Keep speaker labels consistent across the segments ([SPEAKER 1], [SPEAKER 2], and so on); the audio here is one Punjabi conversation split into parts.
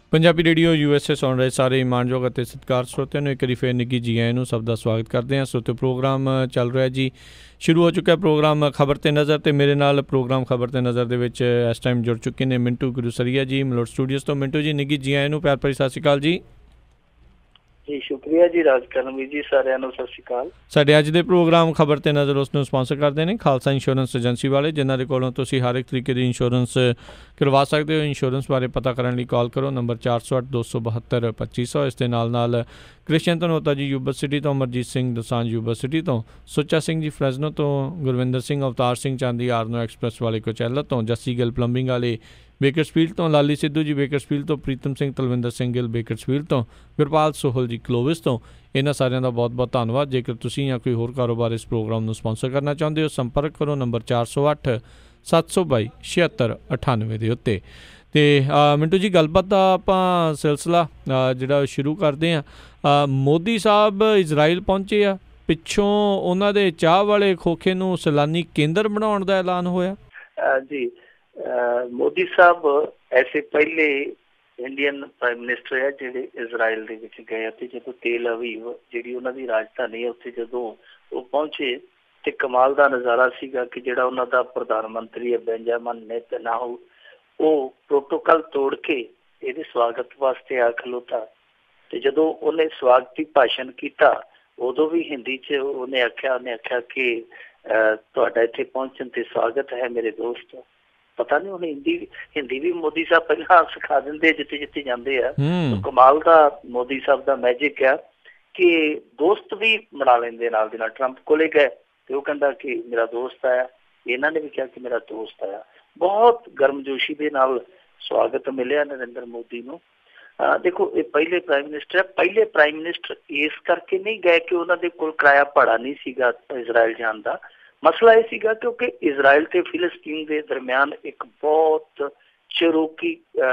[SPEAKER 1] ਪੰਜਾਬੀ ਰੇਡੀਓ USA ਸੁਣ ਰਹੇ ਸਾਰੇ ਮਾਣਯੋਗ ਅਤੇ ਸਤਿਕਾਰ ਸਰੋਤਿਆਂ ਨੂੰ ਇੱਕ ਵਾਰੀ ਫਿਰ ਨਿੱਘੀ ਜੀ ਆਇਆਂ ਨੂੰ ਸਭ ਦਾ ਸਵਾਗਤ ਕਰਦੇ ਹਾਂ। ਸਰੋਤਿਓ, ਪ੍ਰੋਗਰਾਮ ਚੱਲ ਰਿਹਾ ਜੀ, ਸ਼ੁਰੂ ਹੋ ਚੁੱਕਾ ਪ੍ਰੋਗਰਾਮ ਖਬਰ 'ਤੇ ਨਜ਼ਰ, ਅਤੇ ਮੇਰੇ ਨਾਲ ਪ੍ਰੋਗਰਾਮ ਖਬਰ 'ਤੇ ਨਜ਼ਰ ਦੇ ਵਿੱਚ ਇਸ ਟਾਈਮ ਜੁੜ ਚੁੱਕੇ ਨੇ ਮਿੰਟੂ ਗੁਰੂਸਰੀਆ ਜੀ ਮਲੋਟ ਸਟੂਡੀਓਜ਼ ਤੋਂ। ਮਿੰਟੂ ਜੀ, ਨਿੱਘੀ ਜੀ ਆਇਆਂ ਨੂੰ, ਪਿਆਰ ਭਰੀ ਸਤਿ ਸ਼੍ਰੀ ਅਕਾਲ ਜੀ।
[SPEAKER 2] ਜੀ ਸ਼ੁਕਰੀਆ ਜੀ ਰਾਜਕਰਨਵੀਰ ਜੀ, ਸਾਰਿਆਂ ਨੂੰ ਸਤਿ ਸ਼੍ਰੀ ਅਕਾਲ।
[SPEAKER 1] ਸਾਡੇ ਅੱਜ ਦੇ ਪ੍ਰੋਗਰਾਮ ਖਬਰ 'ਤੇ ਨਜ਼ਰ ਉਸ ਨੂੰ ਸਪਾਂਸਰ ਕਰਦੇ ਨੇ ਖਾਲਸਾ ਇੰਸ਼ੋਰੈਂਸ ਏਜੰਸੀ ਵਾਲੇ, ਜਿਨ੍ਹਾਂ ਦੇ ਕੋਲੋਂ ਤੁਸੀਂ ਹਰ ਇੱਕ ਤਰੀਕੇ ਦੀ ਇੰਸ਼ੋਰੈਂਸ ਕਰਵਾ ਸਕਦੇ ਹੋ। ਇੰਸ਼ੋਰੈਂਸ ਬਾਰੇ ਪਤਾ ਕਰਨ ਲਈ ਕਾਲ ਕਰੋ ਨੰਬਰ 408 272 2500। ਇਸ ਦੇ ਨਾਲ ਕ੍ਰਿਸ਼ਨ ਧਨੋਤਾ ਜੀ ਯੂਨੀਵਰਸਿਟੀ ਤੋਂ, ਅਮਰਜੀਤ ਸਿੰਘ ਦੋਸਾਂਝ ਯੂਨੀਵਰਸਿਟੀ ਤੋਂ, ਸੁੱਚਾ ਸਿੰਘ ਜੀ ਫਰੈਜ਼ਨੋ ਤੋਂ, ਗੁਰਵਿੰਦਰ ਸਿੰਘ ਅਵਤਾਰ ਸਿੰਘ ਚਾਂਦੀ ਆਰਨੋ ਐਕਸਪ੍ਰੈਸ ਵਾਲੇ ਕੋਚੈਲਾ ਤੋਂ, ਜੱਸੀ ਗਿੱਲ ਪਲੰਬਿੰਗ ਵਾਲੇ ਬੇਕਰਸਫੀਲਡ ਤੋਂ, ਲਾਲੀ ਸਿੱਧੂ ਜੀ ਬੇਕਰਸਫੀਲਡ ਤੋਂ, ਪ੍ਰੀਤਮ ਸਿੰਘ ਤਲਵਿੰਦਰ ਸਿੰਘ ਗਿੱਲ ਬੇਕਰਸਫੀਲਡ ਤੋਂ, ਗੁਰਪਾਲ ਸੋਹਲ ਜੀ ਕਲੋਵਿਸ ਤੋਂ। ਇਹਨਾਂ ਸਾਰਿਆਂ ਦਾ ਬਹੁਤ ਬਹੁਤ ਧੰਨਵਾਦ। ਜੇਕਰ ਤੁਸੀਂ ਜਾਂ ਕੋਈ ਹੋਰ ਕਾਰੋਬਾਰ ਇਸ ਪ੍ਰੋਗਰਾਮ ਨੂੰ ਸਪਾਂਸਰ ਕਰਨਾ ਚਾਹੁੰਦੇ ਹੋ, ਸੰਪਰਕ ਕਰੋ ਨੰਬਰ 408 722 7698 ਦੇ ਉੱਤੇ। ਅਤੇ ਮਿੰਟੂ ਜੀ, ਗੱਲਬਾਤ ਦਾ ਆਪਾਂ ਸਿਲਸਿਲਾ ਜਿਹੜਾ ਸ਼ੁਰੂ ਕਰਦੇ ਹਾਂ। ਮੋਦੀ ਸਾਹਿਬ ਇਜ਼ਰਾਈਲ ਪਹੁੰਚੇ ਆ, ਪਿੱਛੋਂ ਉਹਨਾਂ ਦੇ ਚਾਹ ਵਾਲੇ ਖੋਖੇ ਨੂੰ ਸੈਲਾਨੀ ਕੇਂਦਰ ਬਣਾਉਣ ਦਾ ਐਲਾਨ ਹੋਇਆ
[SPEAKER 2] ਜੀ। ਮੋਦੀ ਸਾਹਿਬ ਐਸੇ ਪਹਿਲੇ ਇੰਡੀਅਨ ਪ੍ਰਾਈਮ ਮਿਨਿਸਟਰ ਹੈ ਜਿਹੜੇ ਇਜ਼ਰਾਈਲ ਦੇ ਵਿੱਚ ਗਏ, ਅਤੇ ਜਦੋਂ ਤੇਲ ਅਵੀਵ ਜਿਹੜੀ ਉਹਨਾਂ ਦੀ ਰਾਜਧਾਨੀ ਹੈ ਉੱਥੇ ਜਦੋਂ ਉਹ ਪਹੁੰਚੇ ਤੇ ਕਮਾਲ ਦਾ ਨਜ਼ਾਰਾ ਸੀਗਾ ਕਿ ਜਿਹੜਾ ਉਹਨਾਂ ਦਾ ਪ੍ਰਧਾਨ ਮੰਤਰੀ ਹੈ ਬੈਂਜਾਮਿਨ ਨੇਤਨਯਾਹੂ, ਉਹ ਪ੍ਰੋਟੋਕਾਲ ਤੋੜ ਕੇ ਇਹਦੇ ਸਵਾਗਤ ਵਾਸਤੇ ਆ ਖਲੋਤਾ। ਤੇ ਜਦੋਂ ਉਹਨੇ ਸਵਾਗਤੀ ਭਾਸ਼ਣ ਕੀਤਾ ਉਦੋਂ ਵੀ ਹਿੰਦੀ 'ਚ ਉਹਨੇ ਆਖਿਆ ਕਿ ਤੁਹਾਡਾ ਇੱਥੇ ਪਹੁੰਚਣ ਤੇ ਸਵਾਗਤ ਹੈ ਮੇਰੇ ਦੋਸਤ। ਪਤਾ ਨਹੀਂ ਉਹਨੇ ਹਿੰਦੀ ਵੀ ਮੋਦੀ ਸਾਹਿਬ ਪਹਿਲਾਂ ਸਿਖਾ ਦਿੰਦੇ ਜਿੱਥੇ ਜਿੱਥੇ ਜਾਂਦੇ ਆ। ਕਮਾਲ ਦਾ ਮੋਦੀ ਸਾਹਿਬ ਦਾ ਮੈਜਿਕ ਆ ਕਿ ਦੋਸਤ ਵੀ ਬਣਾ ਲੈਂਦੇ ਨਾਲ ਦੀ ਨਾਲ। ਟਰੰਪ ਕੋਲੇ ਗਏ ਤੇ ਉਹ ਕਹਿੰਦਾ ਕਿ ਮੇਰਾ ਦੋਸਤ ਆਇਆ, ਇਹਨਾਂ ਨੇ ਵੀ ਕਿਹਾ ਕਿ ਮੇਰਾ ਦੋਸਤ ਆਇਆ। ਬਹੁਤ ਗਰਮਜੋਸ਼ੀ ਦੇ ਨਾਲ ਸਵਾਗਤ ਮਿਲਿਆ ਨਰਿੰਦਰ ਮੋਦੀ ਨੂੰ। ਦੇਖੋ, ਇਹ ਪਹਿਲੇ ਪ੍ਰਾਈਮ ਮਿਨਿਸਟਰ ਹੈ। ਪਹਿਲੇ ਪ੍ਰਾਈਮ ਮਿਨਿਸਟਰ ਇਸ ਕਰਕੇ ਨਹੀਂ ਗਏ ਕਿ ਉਹਨਾਂ ਦੇ ਕੋਲ ਕਿਰਾਇਆ ਭਾੜਾ ਨਹੀਂ ਸੀਗਾ ਇਜ਼ਰਾਈਲ ਜਾਣ ਦਾ। ਮਸਲਾ ਇਹ ਸੀਗਾ ਕਿਉਂਕਿ ਇਜ਼ਰਾਈਲ ਤੇ ਫਿਲਸਤੀਨ ਦੇ ਦਰਮਿਆਨ ਇੱਕ ਬਹੁਤ ਚਿਰੋਕੀ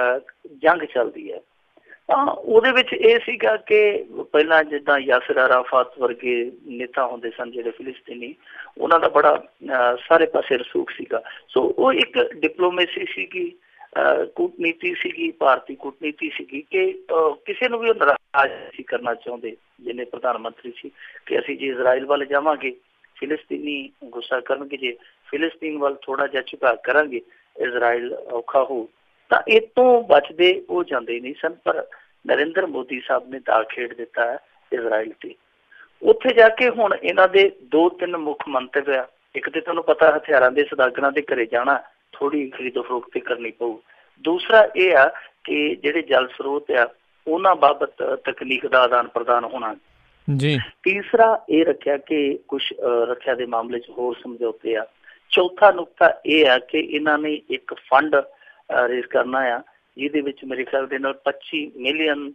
[SPEAKER 2] ਜੰਗ ਚੱਲਦੀ ਹੈ। ਤਾਂ ਉਹਦੇ ਵਿੱਚ ਇਹ ਸੀਗਾ ਕਿ ਪਹਿਲਾਂ ਜਿੱਦਾਂ ਯਾਸਿਰ ਅਰਾਫਾਤ ਵਰਗੇ ਨੇਤਾ ਹੁੰਦੇ ਸਨ ਜਿਹੜੇ ਫਿਲਸਤੀਨੀ, ਉਹਨਾਂ ਦਾ ਬੜਾ ਸਾਰੇ ਪਾਸੇ ਰਸੂਖ ਸੀਗਾ। ਸੋ ਉਹ ਇੱਕ ਡਿਪਲੋਮੇਸੀ ਸੀਗੀ, ਕੂਟਨੀਤੀ ਸੀਗੀ, ਭਾਰਤੀ ਕੂਟਨੀਤੀ ਸੀਗੀ ਕਿ ਕਿਸੇ ਨੂੰ ਵੀ ਉਹ ਨਾਰਾਜ਼ ਨਹੀਂ ਕਰਨਾ ਚਾਹੁੰਦੇ ਜਿਹਨੇ ਪ੍ਰਧਾਨ ਮੰਤਰੀ ਸੀ ਕਿ ਅਸੀਂ ਜੇ ਇਜ਼ਰਾਈਲ ਵੱਲ ਜਾਵਾਂਗੇ ਫਿਲਸਤੀਨੀ ਗੁੱਸਾ ਕਰਨਗੇ, ਜੇ ਫਿਲਸਤੀਨ ਵੱਲ ਥੋੜ੍ਹਾ ਜਿਹਾ ਝੁਕਾਅ ਕਰਾਂਗੇ ਇਜ਼ਰਾਈਲ ਔਖਾ ਹੋ। ਤਾਂ ਇਹ ਤੋਂ ਬਚਦੇ ਉਹ ਜਾਂਦੇ ਨਹੀਂ ਸਨ। ਪਰ ਨਰਿੰਦਰ ਮੋਦੀ ਸਾਹਿਬ ਨੇ ਦਾਅ ਖੇਡ ਦਿੱਤਾ ਹੈ ਇਜ਼ਰਾਈਲ ਤੇ। ਉੱਥੇ ਜਾ ਕੇ ਹੁਣ ਇਹਨਾਂ ਦੇ 2-3 ਮੁੱਖ ਮੰਤਵ ਆ। ਇੱਕ ਤੇ ਤੁਹਾਨੂੰ ਪਤਾ ਹਥਿਆਰਾਂ ਦੇ ਸੌਦਾਗਰਾਂ ਦੇ ਘਰੇ ਜਾਣਾ, ਥੋੜ੍ਹੀ ਖਰੀਦੋ ਫਰੋਖਤ ਕਰਨੀ ਪਊ। ਦੂਸਰਾ ਇਹ ਆ ਕਿ ਜਿਹੜੇ ਜਲ ਸਰੋਤ ਆ ਉਹਨਾਂ ਬਾਬਤ ਤਕਨੀਕ ਦਾ ਆਦਾਨ ਪ੍ਰਦਾਨ ਹੋਣਾ ਜੀ। ਤੀਸਰਾ ਇਹ ਰੱਖਿਆ ਕਿ ਕੁਛ ਰੱਖਿਆ ਦੇ ਮਾਮਲੇ 'ਚ ਹੋਰ ਸਮਝੌਤੇ ਆ। ਚੌਥਾ ਨੁਕਤਾ ਇਹ ਆ ਕਿ ਇਹਨਾਂ ਨੇ ਇੱਕ ਫੰਡ ਰੇਜ਼ ਕਰਨਾ ਆ ਜਿਹਦੇ ਵਿੱਚ ਮੇਰੇ ਖਿਆਲ ਦੇ ਨਾਲ $25 ਮਿਲੀਅਨ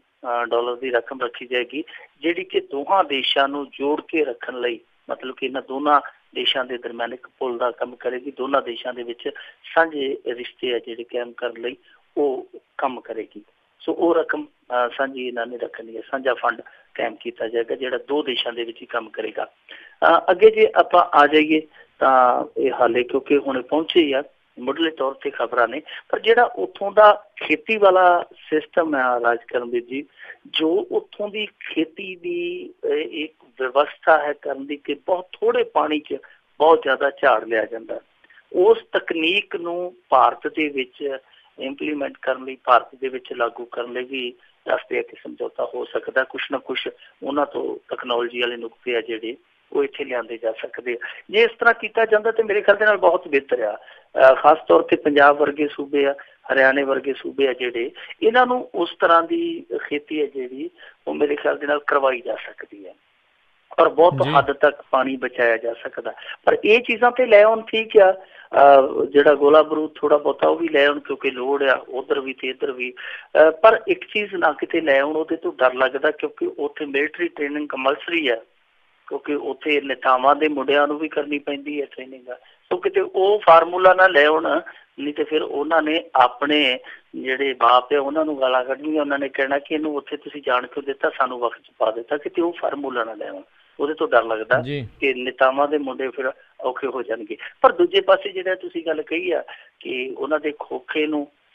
[SPEAKER 2] ਦੀ ਰਕਮ ਰੱਖੀ ਜਾਏਗੀ, ਜਿਹੜੀ ਕਿ ਦੋਹਾਂ ਦੇਸ਼ਾਂ ਨੂੰ ਜੋੜ ਕੇ ਰੱਖਣ ਲਈ, ਮਤਲਬ ਕਿ ਇਹਨਾਂ ਦੋਨਾਂ ਦੇਸ਼ਾਂ ਦੇ ਦਰਮਿਆਨ ਇੱਕ ਪੁਲ ਦਾ ਕੰਮ ਕਰੇਗੀ। ਦੋਨਾਂ ਦੇਸ਼ਾਂ ਦੇ ਵਿੱਚ ਸਾਂਝੇ ਰਿਸ਼ਤੇ ਆ ਜਿਹੜੇ ਕਾਇਮ ਕਰਨ ਲਈ ਉਹ ਕੰਮ ਕਰੇਗੀ। ਸੋ ਉਹ ਰਕਮ ਸਾਂਝੀ ਇਹਨਾਂ ਨੇ ਰੱਖਣੀ ਹੈ। ਸਾਂਝਾ ਫੰਡ ਕਾਇਮ ਕੀਤਾ ਜਾਏਗਾ ਜਿਹੜਾ 2 ਦੇਸ਼ਾਂ ਦੇ ਵਿੱਚ ਹੀ ਕੰਮ ਕਰੇਗਾ। ਅੱਗੇ ਜੇ ਆਪਾਂ ਆ ਜਾਈਏ ਤਾਂ ਇਹ ਹਾਲੇ ਕਿਉਂਕਿ ਹੁਣ ਪਹੁੰਚੇ ਹੀ ਆ, ਮੁੱਢਲੇ ਤੌਰ ਤੇ ਖਬਰਾਂ ਨੇ, ਪਰ ਜਿਹੜਾ ਉੱਥੋਂ ਦਾ ਖੇਤੀ ਵਾਲਾ ਸਿਸਟਮ ਹੈ ਰਾਜਕਰਨਵੀਰ ਜੀ, ਜੋ ਉੱਥੋਂ ਦੀ ਖੇਤੀ ਦੀ ਇੱਕ ਵਿਵਸਥਾ ਹੈ ਕਰਨ ਦੀ ਕਿ ਬਹੁਤ ਥੋੜ੍ਹੇ ਪਾਣੀ 'ਚ ਬਹੁਤ ਜ਼ਿਆਦਾ ਝਾੜ ਲਿਆ ਜਾਂਦਾ, ਉਸ ਤਕਨੀਕ ਨੂੰ ਭਾਰਤ ਦੇ ਵਿੱਚ ਇੰਪਲੀਮੈਂਟ ਕਰਨ ਲਈ, ਭਾਰਤ ਦੇ ਵਿੱਚ ਲਾਗੂ ਕਰਨ ਲਈ ਵੀ ਰਸਤੇ ਆ ਕਿ ਸਮਝੌਤਾ ਹੋ ਸਕਦਾ। ਕੁਛ ਨਾ ਕੁਛ ਉਹਨਾਂ ਤੋਂ ਤਕਨੋਲੋਜੀ ਵਾਲੇ ਨੁਕਤੇ ਆ ਜਿਹੜੇ ਉਹ ਇੱਥੇ ਲਿਆਂਦੇ ਜਾ ਸਕਦੇ ਆ। ਜੇ ਇਸ ਤਰ੍ਹਾਂ ਕੀਤਾ ਜਾਂਦਾ ਤਾਂ ਮੇਰੇ ਖਿਆਲ ਦੇ ਨਾਲ ਬਹੁਤ ਬਿਹਤਰ ਆ। ਖਾਸ ਤੌਰ 'ਤੇ ਪੰਜਾਬ ਵਰਗੇ ਸੂਬੇ ਆ, ਹਰਿਆਣੇ ਵਰਗੇ ਸੂਬੇ ਆ ਜਿਹੜੇ, ਇਹਨਾਂ ਨੂੰ ਉਸ ਤਰ੍ਹਾਂ ਦੀ ਖੇਤੀ ਹੈ ਜਿਹੜੀ ਉਹ ਮੇਰੇ ਖਿਆਲ ਦੇ ਨਾਲ ਕਰਵਾਈ ਜਾ ਸਕਦੀ ਹੈ ਔਰ ਬਹੁਤ ਹੱਦ ਤੱਕ ਪਾਣੀ ਬਚਾਇਆ ਜਾ ਸਕਦਾ। ਪਰ ਇਹ ਚੀਜ਼ਾਂ ਤੇ ਲੈ ਆਉਣ ਠੀਕ ਆ, ਜਿਹੜਾ ਗੋਲਾ ਬਰੂਦ ਥੋੜ੍ਹਾ ਬਹੁਤਾ ਉਹ ਵੀ ਲੈ ਆਉਣ ਕਿਉਂਕਿ ਲੋੜ ਆ ਉੱਧਰ ਵੀ ਤੇ ਇੱਧਰ ਵੀ। ਪਰ ਇੱਕ ਚੀਜ਼ ਨਾ ਕਿਤੇ ਲੈ ਆਉਣ ਉਹਦੇ ਤੋਂ ਡਰ ਲੱਗਦਾ ਕਿਉਂਕਿ ਉੱਥੇ ਮਿਲਟਰੀ ਟ੍ਰੇਨਿੰਗ ਕੰਪਲਸਰੀ ਹੈ, ਕਿਉਂਕਿ ਉੱਥੇ ਨੇਤਾਵਾਂ ਦੇ ਮੁੰਡਿਆਂ ਨੂੰ ਵੀ ਕਰਨੀ ਪੈਂਦੀ ਹੈ ਟ੍ਰੇਨਿੰਗ। ਸੋ ਕਿਤੇ ਉਹ ਫਾਰਮੂਲਾ ਨਾ ਲੈ ਆਉਣ, ਨਹੀਂ ਤੇ ਫਿਰ ਉਹਨਾਂ ਨੇ ਆਪਣੇ ਜਿਹੜੇ ਬਾਪ ਆ ਉਹਨਾਂ ਨੂੰ ਗਾਲਾਂ ਕੱਢਣੀਆਂ। ਉਹਨਾਂ ਨੇ ਕਹਿਣਾ ਕਿ ਇਹਨੂੰ ਉੱਥੇ ਤੁਸੀਂ ਜਾਣ ਕਿਉਂ ਦਿੱਤਾ, ਸਾਨੂੰ ਵਕਤ 'ਚ ਪਾ ਦਿੱਤਾ। ਕਿਤੇ ਉਹ ਫਾਰਮੂਲਾ ਨਾ ਲੈ ਆਉਣ, ਉਹਦੇ ਤੋਂ ਡਰ ਲੱਗਦਾ ਕਿ ਨੇਤਾਵਾਂ ਦੇ ਮੁੰਡੇ ਫਿਰ ਔਖੇ ਹੋ ਜਾਣਗੇ। ਪਰ ਦੂਜੇ ਪਾਸੇ ਜਿਹੜਾ ਤੁਸੀਂ ਗੱਲ ਕਹੀ ਆ ਕਿ ਉਹਨਾਂ ਦੇ ਖੋਖੇ ਨੂੰ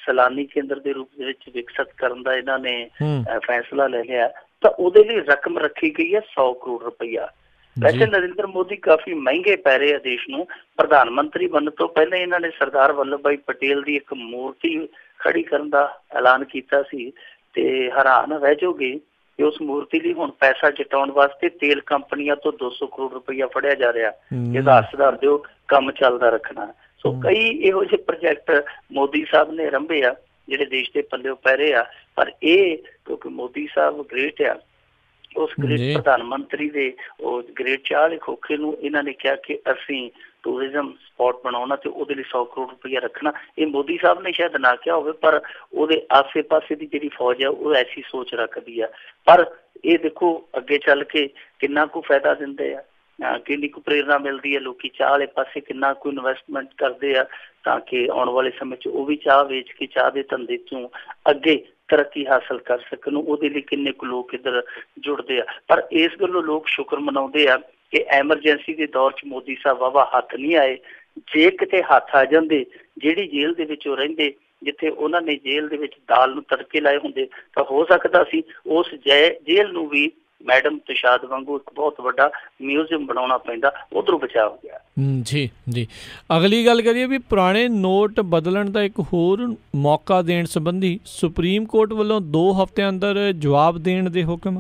[SPEAKER 2] ਸੈਲਾਨੀ ਕੇਂਦਰ ਦੇ ਰੂਪ ਦੇ ਵਿੱਚ ਵਿਕਸਿਤ ਕਰਨ ਦਾ ਇਹਨਾਂ ਨੇ ਫੈਸਲਾ ਲੈ ਲਿਆ, ਤਾਂ ਉਹਦੇ ਲਈ ਰਕਮ ਰੱਖੀ ਗਈ ਹੈ 100 ਕਰੋੜ ਰੁਪਈਆ। ਵੈਸੇ ਨਰਿੰਦਰ ਮੋਦੀ ਕਾਫੀ ਮਹਿੰਗੇ ਪੈ ਰਹੇ ਆ ਦੇਸ਼ ਨੂੰ। ਪ੍ਰਧਾਨ ਮੰਤਰੀ ਬਣਨ ਤੋਂ ਪਹਿਲਾਂ ਇਹਨਾਂ ਨੇ ਸਰਦਾਰ ਵੱਲਭ ਭਾਈ ਪਟੇਲ ਦੀ ਇੱਕ ਮੂਰਤੀ ਖੜੀ ਕਰਨ ਦਾ ਐਲਾਨ ਕੀਤਾ ਸੀ, ਤੇ ਹੈਰਾਨ ਰਹਿ ਜਾਓਗੇ ਕਿ ਉਸ ਮੂਰਤੀ ਲਈ ਹੁਣ ਪੈਸਾ ਜਟਾਉਣ ਵਾਸਤੇ ਤੇਲ ਕੰਪਨੀਆਂ ਤੋਂ 200 ਕਰੋੜ ਰੁਪਈਆ ਫੜਿਆ ਜਾ ਰਿਹਾ। ਇਹਦਾ ਸੁਧਾਰ ਦਿਓ, ਕੰਮ ਚੱਲਦਾ ਰੱਖਣਾ। ਸੋ ਕਈ ਇਹੋ ਜਿਹੇ ਪ੍ਰੋਜੈਕਟ ਮੋਦੀ ਸਾਹਿਬ ਨੇ ਆਰੰਭੇ ਆ ਜਿਹੜੇ ਦੇਸ਼ ਦੇ ਪੱਲਿਓਂ ਪੈ ਰਹੇ ਆ। ਪਰ ਇਹ ਕਿਉਂਕਿ ਮੋਦੀ ਸਾਹਿਬ ਗ੍ਰੇਟ ਆ, ਉਸ ਗ੍ਰੇਟ ਪ੍ਰਧਾਨ ਮੰਤਰੀ ਦੇ ਉਹ ਗ੍ਰੇਟ ਚਾਹ ਦੇ ਖੋਖੇ ਨੂੰ ਇਹਨਾਂ ਨੇ ਕਿਹਾ ਕਿ ਅਸੀਂ ਟੂਰਿਜ਼ਮ ਸਪੌਟ ਬਣਾਉਣਾ ਤੇ ਉਹਦੇ ਲਈ 100 ਕਰੋੜ ਰੁਪਈਆ ਰੱਖਣਾ। ਇਹ ਮੋਦੀ ਸਾਹਿਬ ਨੇ ਸ਼ਾਇਦ ਨਾ ਕਿਹਾ ਹੋਵੇ, ਪਰ ਉਹਦੇ ਆਸੇ ਪਾਸੇ ਦੀ ਜਿਹੜੀ ਫੌਜ ਆ ਉਹ ਐਸੀ ਸੋਚ ਰੱਖਦੀ ਆ। ਪਰ ਇਹ ਦੇਖੋ ਅੱਗੇ ਚੱਲ ਕੇ ਕਿੰਨਾ ਕੁ ਫਾਇਦਾ ਦਿੰਦੇ ਆ, ਕਿੰਨੀ ਕੁ ਪ੍ਰੇਰਨਾ ਮਿਲਦੀ ਹੈ। ਲੋਕੀ ਚਾਹ ਵਾਲੇ ਪਾਸੇ ਕਿੰਨਾ ਕੁ ਇਨਵੈਸਟਮੈਂਟ ਕਰਦੇ ਆ ਤਾਂ ਕਿ ਆਉਣ ਵਾਲੇ ਸਮੇਂ 'ਚ ਉਹ ਵੀ ਚਾਹ ਵੇਚ ਕੇ ਚਾਹ ਦੇ ਧੰਦੇ 'ਚੋਂ ਅੱਗੇ ਤਰੱਕੀ ਹਾਸਲ ਕਰ ਸਕਣ। ਉਹਦੇ ਲਈ ਕਿੰਨੇ ਕੁ ਲੋਕ ਇੱਧਰ ਜੁੜਦੇ ਆ। ਪਰ ਇਸ ਗੱਲੋਂ ਲੋਕ ਸ਼ੁਕਰ ਮਨਾਉਂਦੇ ਆ ਕਿ ਐਮਰਜੈਂਸੀ ਦੇ ਦੌਰ 'ਚ ਮੋਦੀ ਸਾਹਿਬ ਵਾਹਵਾ ਹੱਥ ਨਹੀਂ ਆਏ। ਜੇ ਕਿਤੇ ਹੱਥ ਆ ਜਾਂਦੇ, ਜਿਹੜੀ ਜੇਲ੍ਹ ਦੇ ਵਿੱਚ ਉਹ ਰਹਿੰਦੇ, ਜਿੱਥੇ ਉਹਨਾਂ ਨੇ ਜੇਲ੍ਹ ਦੇ ਵਿੱਚ ਦਾਲ ਨੂੰ ਤੜਕੇ ਲਾਏ ਹੁੰਦੇ, ਤਾਂ ਹੋ ਸਕਦਾ ਸੀ ਉਸ ਜੇਲ੍ਹ ਨੂੰ ਵੀ ਮੈਡਮ ਤੁਸ਼ਾਦ ਵਾਂਗੂ ਇੱਕ ਬਹੁਤ ਵੱਡਾ ਮਿਊਜ਼ੀਅਮ ਬਣਾਉਣਾ ਪੈਂਦਾ। ਉਧਰੋਂ ਬਚਾਅ ਹੋ ਗਿਆ।
[SPEAKER 1] ਜੀ ਜੀ, ਅਗਲੀ ਗੱਲ ਕਰੀਏ ਵੀ ਪੁਰਾਣੇ ਨੋਟ ਬਦਲਣ ਦਾ ਇੱਕ ਹੋਰ ਮੌਕਾ ਦੇਣ ਸੰਬੰਧੀ ਸੁਪਰੀਮ ਕੋਰਟ ਵੱਲੋਂ 2 ਹਫ਼ਤਿਆਂ ਅੰਦਰ ਜਵਾਬ ਦੇਣ ਦੇ ਹੁਕਮ।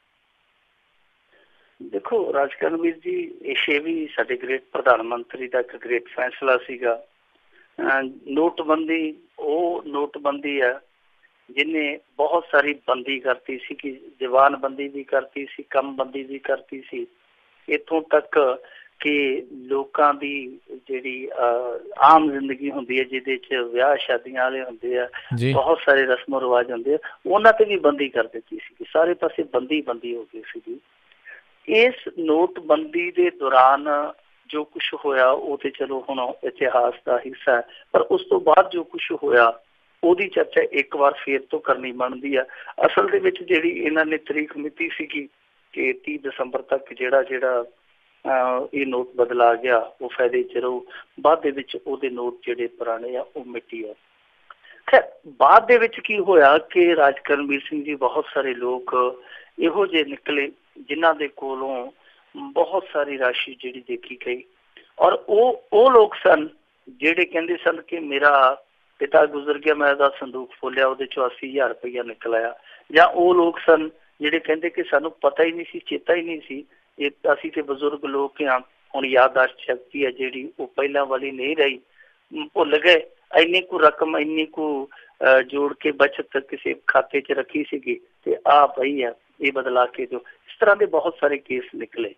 [SPEAKER 1] ਦੇਖੋ
[SPEAKER 2] ਰਾਜਕਰਨਵੀਰ ਜੀ, ਇਹ ਵੀ ਸਾਡੇ ਗ੍ਰੇਟ ਪ੍ਰਧਾਨ ਮੰਤਰੀ ਦਾ ਇੱਕ ਗ੍ਰੇਟ ਫੈਸਲਾ ਸੀਗਾ। ਨੋਟਬੰਦੀ ਉਹ ਨੋਟਬੰਦੀ ਆ ਜਿਹਨੇ ਬਹੁਤ ਸਾਰੀ ਬੰਦੀ ਕਰਤੀ ਸੀ, ਕਿ ਜਵਾਨਬੰਦੀ ਵੀ ਕਰਤੀ ਸੀ, ਕੰਮਬੰਦੀ ਵੀ ਕਰਤੀ ਸੀ, ਇੱਥੋਂ ਤੱਕ ਕਿ ਲੋਕਾਂ ਦੀ ਜਿਹੜੀ ਆਮ ਜ਼ਿੰਦਗੀ ਹੁੰਦੀ ਹੈ ਜਿਹਦੇ 'ਚ ਵਿਆਹ ਸ਼ਾਦੀਆਂ ਵਾਲੇ ਹੁੰਦੇ ਆ, ਬਹੁਤ ਸਾਰੇ ਰਸਮੋ ਰਿਵਾਜ ਹੁੰਦੇ ਆ, ਉਹਨਾਂ ਤੇ ਵੀ ਬੰਦੀ ਕਰ ਦਿੱਤੀ ਸੀ। ਸਾਰੇ ਪਾਸੇ ਬੰਦੀ ਹੋ ਗਈ ਸੀਗੀ। ਇਸ ਨੋਟਬੰਦੀ ਦੇ ਦੌਰਾਨ ਜੋ ਕੁਛ ਹੋਇਆ ਉਹ ਤੇ ਚਲੋ ਹੁਣ ਇਤਿਹਾਸ ਦਾ ਹਿੱਸਾ ਹੈ, ਪਰ ਉਸ ਤੋਂ ਬਾਅਦ ਜੋ ਕੁਛ ਹੋਇਆ ਉਹਦੀ ਚਰਚਾ ਇੱਕ ਵਾਰ ਫੇਰ ਤੋਂ ਕਰਨੀ ਬਣਦੀ ਆ। ਅਸਲ ਦੇ ਵਿੱਚ ਜਿਹੜੀ ਇਹਨਾਂ ਨੇ ਤਰੀਕ ਮਿਤੀ ਸੀਗੀ ਕਿ 30 ਦਸੰਬਰ ਤੱਕ ਜਿਹੜਾ ਇਹ ਨੋਟ ਬਦਲਾ ਗਿਆ ਉਹ ਫਾਇਦੇ 'ਚ ਰਹੂ। ਬਾਅਦ ਦੇ ਵਿੱਚ ਉਹਦੇ ਨੋਟ ਜਿਹੜੇ ਪੁਰਾਣੇ ਆ ਉਹ ਮਿੱਟੀ ਆ। ਖੈਰ ਬਾਅਦ ਦੇ ਵਿੱਚ ਕੀ ਹੋਇਆ ਕਿ ਰਾਜਕਰਨਵੀਰ ਸਿੰਘ ਜੀ, ਬਹੁਤ ਸਾਰੇ ਲੋਕ ਇਹੋ ਜਿਹੇ ਨਿਕਲੇ ਜਿਨ੍ਹਾਂ ਦੇ ਕੋਲੋਂ ਬਹੁਤ ਸਾਰੀ ਰਾਸ਼ੀ ਜਿਹੜੀ ਦੇਖੀ ਗਈ, ਔਰ ਉਹ ਲੋਕ ਸਨ ਜਿਹੜੇ ਕਹਿੰਦੇ ਸਨ ਕਿ ਮੇਰਾ ਪਿਤਾ ਗੁਜ਼ਰ ਗਿਆ, ਮੈਂ ਉਹਦਾ ਸੰਦੂਕ ਖੋਲਿਆ, ਉਹਦੇ 'ਚੋਂ 80,000 ਰੁਪਈਆ ਨਿਕਲ ਆਇਆ। ਜਾਂ ਉਹ ਲੋਕ ਸਨ ਜਿਹੜੇ ਕਹਿੰਦੇ ਕਿ ਸਾਨੂੰ ਪਤਾ ਹੀ ਨਹੀਂ ਸੀ, ਚੇਤਾ ਹੀ ਨਹੀਂ ਸੀ, ਇਹ ਅਸੀਂ ਤੇ ਬਜ਼ੁਰਗ ਲੋਕ ਹਾਂ, ਹੁਣ ਯਾਦਦਾਸ਼ਤ ਸ਼ਕਤੀ ਹੈ ਜਿਹੜੀ ਉਹ ਪਹਿਲਾਂ ਵਾਲੀ ਨਹੀਂ ਰਹੀ, ਭੁੱਲ ਗਏ। ਇੰਨੀ ਕੁ ਰਕਮ ਇੰਨੀ ਕੁ ਜੋੜ ਕੇ ਬਚਤ ਕਿਸੇ ਖਾਤੇ 'ਚ ਰੱਖੀ ਸੀਗੀ ਤੇ ਆਹ ਪਈ ਆ, ਇਹ ਬਦਲਾ ਕੇ ਦਿਓ। ਇਸ ਤਰ੍ਹਾਂ ਦੇ ਬਹੁਤ ਸਾਰੇ ਕੇਸ ਨਿਕਲੇ।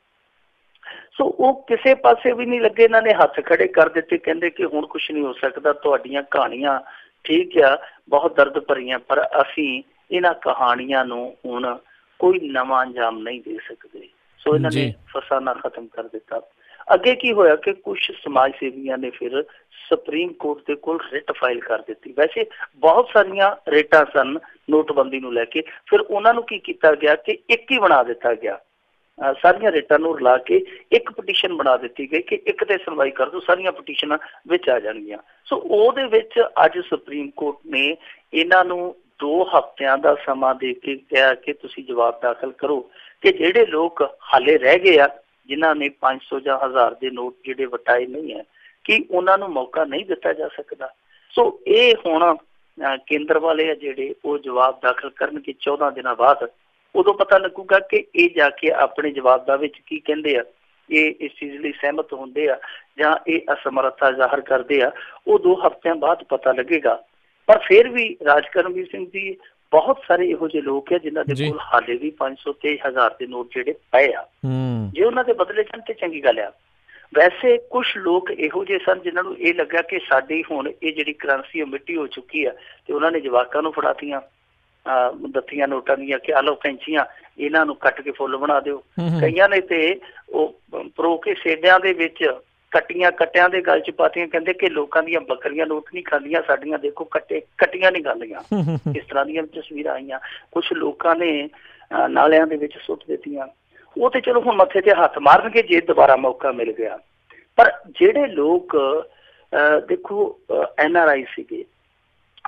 [SPEAKER 2] ਸੋ ਉਹ ਕਿਸੇ ਪਾਸੇ ਵੀ ਨਹੀਂ ਲੱਗੇ, ਇਹਨਾਂ ਨੇ ਹੱਥ ਖੜੇ ਕਰ ਦਿੱਤੇ, ਕਹਿੰਦੇ ਕਿ ਹੁਣ ਕੁਛ ਨਹੀਂ ਹੋ ਸਕਦਾ, ਤੁਹਾਡੀਆਂ ਕਹਾਣੀਆਂ ਠੀਕ ਆ, ਬਹੁਤ ਦਰਦ ਭਰੀਆਂ, ਪਰ ਅਸੀਂ ਇਹਨਾਂ ਕਹਾਣੀਆਂ ਨੂੰ ਹੁਣ ਕੋਈ ਨਵਾਂ ਅੰਜਾਮ ਨਹੀਂ ਦੇ ਸਕਦੇ। ਸੋ ਇਹਨਾਂ ਨੇ ਫਸਾਨਾ ਖਤਮ ਕਰ ਦਿੱਤਾ। ਅੱਗੇ ਕੀ ਹੋਇਆ ਕਿ ਕੁਛ ਸਮਾਜ ਸੇਵੀਆਂ ਨੇ ਫਿਰ ਸੁਪਰੀਮ ਕੋਰਟ ਦੇ ਕੋਲ ਰਿਟ ਫਾਈਲ ਕਰ ਦਿੱਤੀ। ਵੈਸੇ ਬਹੁਤ ਸਾਰੀਆਂ ਰਿਟਾਂ ਸਨ ਨੋਟਬੰਦੀ ਨੂੰ ਲੈ ਕੇ, ਫਿਰ ਉਹਨਾਂ ਨੂੰ ਕੀ ਕੀਤਾ ਗਿਆ ਕਿ ਇੱਕ ਹੀ ਬਣਾ ਦਿੱਤਾ ਗਿਆ। ਸਾਰੀਆਂ ਰਿਟਾਂ ਨੂੰ ਰਲਾ ਕੇ ਇੱਕ ਪਟੀਸ਼ਨ ਬਣਾ ਦਿੱਤੀ ਗਈ ਕਿ ਇੱਕ ਤੇ ਸੁਣਵਾਈ ਕਰ ਦਿਓ, ਸਾਰੀਆਂ ਪਟੀਸ਼ਨਾਂ ਵਿੱਚ ਆ ਜਾਣਗੀਆਂ। ਸੋ ਉਹਦੇ ਵਿੱਚ ਅੱਜ ਸੁਪਰੀਮ ਕੋਰਟ ਨੇ ਇਹਨਾਂ ਨੂੰ 2 ਹਫ਼ਤਿਆਂ ਦਾ ਸਮਾਂ ਦੇ ਕੇ ਕਿਹਾ ਕਿ ਤੁਸੀਂ ਜਵਾਬ ਦਾਖਲ ਕਰੋ ਕਿ ਜਿਹੜੇ ਲੋਕ ਹਾਲੇ ਰਹਿ ਗਏ ਆ, ਜਿਨ੍ਹਾਂ ਨੇ 500 ਜਾਂ 1000 ਦੇ ਨੋਟ ਜਿਹੜੇ ਵਟਾਏ ਨਹੀਂ ਹੈ, ਕਿ ਉਹਨਾਂ ਨੂੰ ਮੌਕਾ ਨਹੀਂ ਦਿੱਤਾ ਜਾ ਸਕਦਾ। ਸੋ ਇਹ ਹੁਣ ਕੇਂਦਰ ਵਾਲੇ ਆ ਜਿਹੜੇ ਉਹ ਜਵਾਬ ਦਾਖਲ ਕਰਨਗੇ 14 ਦਿਨਾਂ ਬਾਅਦ। ਉਦੋਂ ਪਤਾ ਲੱਗੂਗਾ ਕਿ ਇਹ ਜਾ ਕੇ ਆਪਣੇ ਜਵਾਬਾਂ ਵਿੱਚ ਕੀ ਕਹਿੰਦੇ ਆ, ਇਹ ਇਸ ਚੀਜ਼ ਲਈ ਸਹਿਮਤ ਹੁੰਦੇ ਆ ਜਾਂ ਇਹ ਅਸਮਰੱਥਾ ਜ਼ਾਹਰ ਕਰਦੇ ਆ। ਉਹ 2 ਹਫ਼ਤਿਆਂ ਬਾਅਦ ਪਤਾ ਲੱਗੇਗਾ। ਪਰ ਫਿਰ ਵੀ ਰਾਜਕਰਨਵੀਰ ਸਿੰਘ ਜੀ, ਬਹੁਤ ਸਾਰੇ ਇਹੋ ਜਿਹੇ ਲੋਕ ਆ ਜਿਨ੍ਹਾਂ ਦੇ ਕੋਲ ਹਾਲੇ ਵੀ 500 ਤੇ 1000 ਦੇ ਨੋਟ ਜਿਹੜੇ ਪਏ ਆ, ਜੇ ਉਹਨਾਂ ਦੇ ਬਦਲੇ ਜਾਣ ਤੇ ਚੰਗੀ ਗੱਲ ਆ। ਵੈਸੇ ਕੁਛ ਲੋਕ ਇਹੋ ਜਿਹੇ ਸਨ ਜਿਨ੍ਹਾਂ ਨੂੰ ਇਹ ਲੱਗਾ ਕਿ ਸਾਡੀ ਹੁਣ ਇਹ ਜਿਹੜੀ ਕਰੰਸੀ ਮਿੱਟੀ ਹੋ ਚੁੱਕੀ ਆ, ਤੇ ਉਹਨਾਂ ਨੇ ਜਵਾਕਾਂ ਨੂੰ ਫੜਾਤੀਆਂ ਦੱਤੀਆਂ ਨੋਟਾਂ ਦੀਆਂ ਕਿ ਆਹ ਲਓ ਕੈਂਚੀਆਂ, ਇਹਨਾਂ ਨੂੰ ਕੱਟ ਕੇ ਫੁੱਲ ਬਣਾ ਦਿਓ। ਕਈਆਂ ਨੇ ਤੇ ਉਹ ਪਰੋ ਕੇ ਸੇਡਿਆਂ ਦੇ ਵਿੱਚ ਕੱਟਿਆਂ ਦੇ ਗਲ 'ਚ ਪਾਤੀਆਂ, ਕਹਿੰਦੇ ਕਿ ਲੋਕਾਂ ਦੀਆਂ ਬੱਕਰੀਆਂ ਨੋਟ ਨਹੀਂ ਖਾਂਦੀਆਂ, ਸਾਡੀਆਂ ਦੇਖੋ ਕੱਟੀਆਂ ਨਹੀਂ ਖਾਂਦੀਆਂ। ਇਸ ਤਰ੍ਹਾਂ ਦੀਆਂ ਤਸਵੀਰਾਂ ਆਈਆਂ। ਕੁਛ ਲੋਕਾਂ ਨੇ ਨਾਲਿਆਂ ਦੇ ਵਿੱਚ ਸੁੱਟ ਦਿੱਤੀਆਂ। ਉਹ ਤੇ ਚਲੋ ਹੁਣ ਮੱਥੇ ਤੇ ਹੱਥ ਮਾਰਨਗੇ ਜੇ ਦੁਬਾਰਾ ਮੌਕਾ ਮਿਲ ਗਿਆ। ਪਰ ਜਿਹੜੇ ਲੋਕ ਦੇਖੋ NRI ਸੀਗੇ,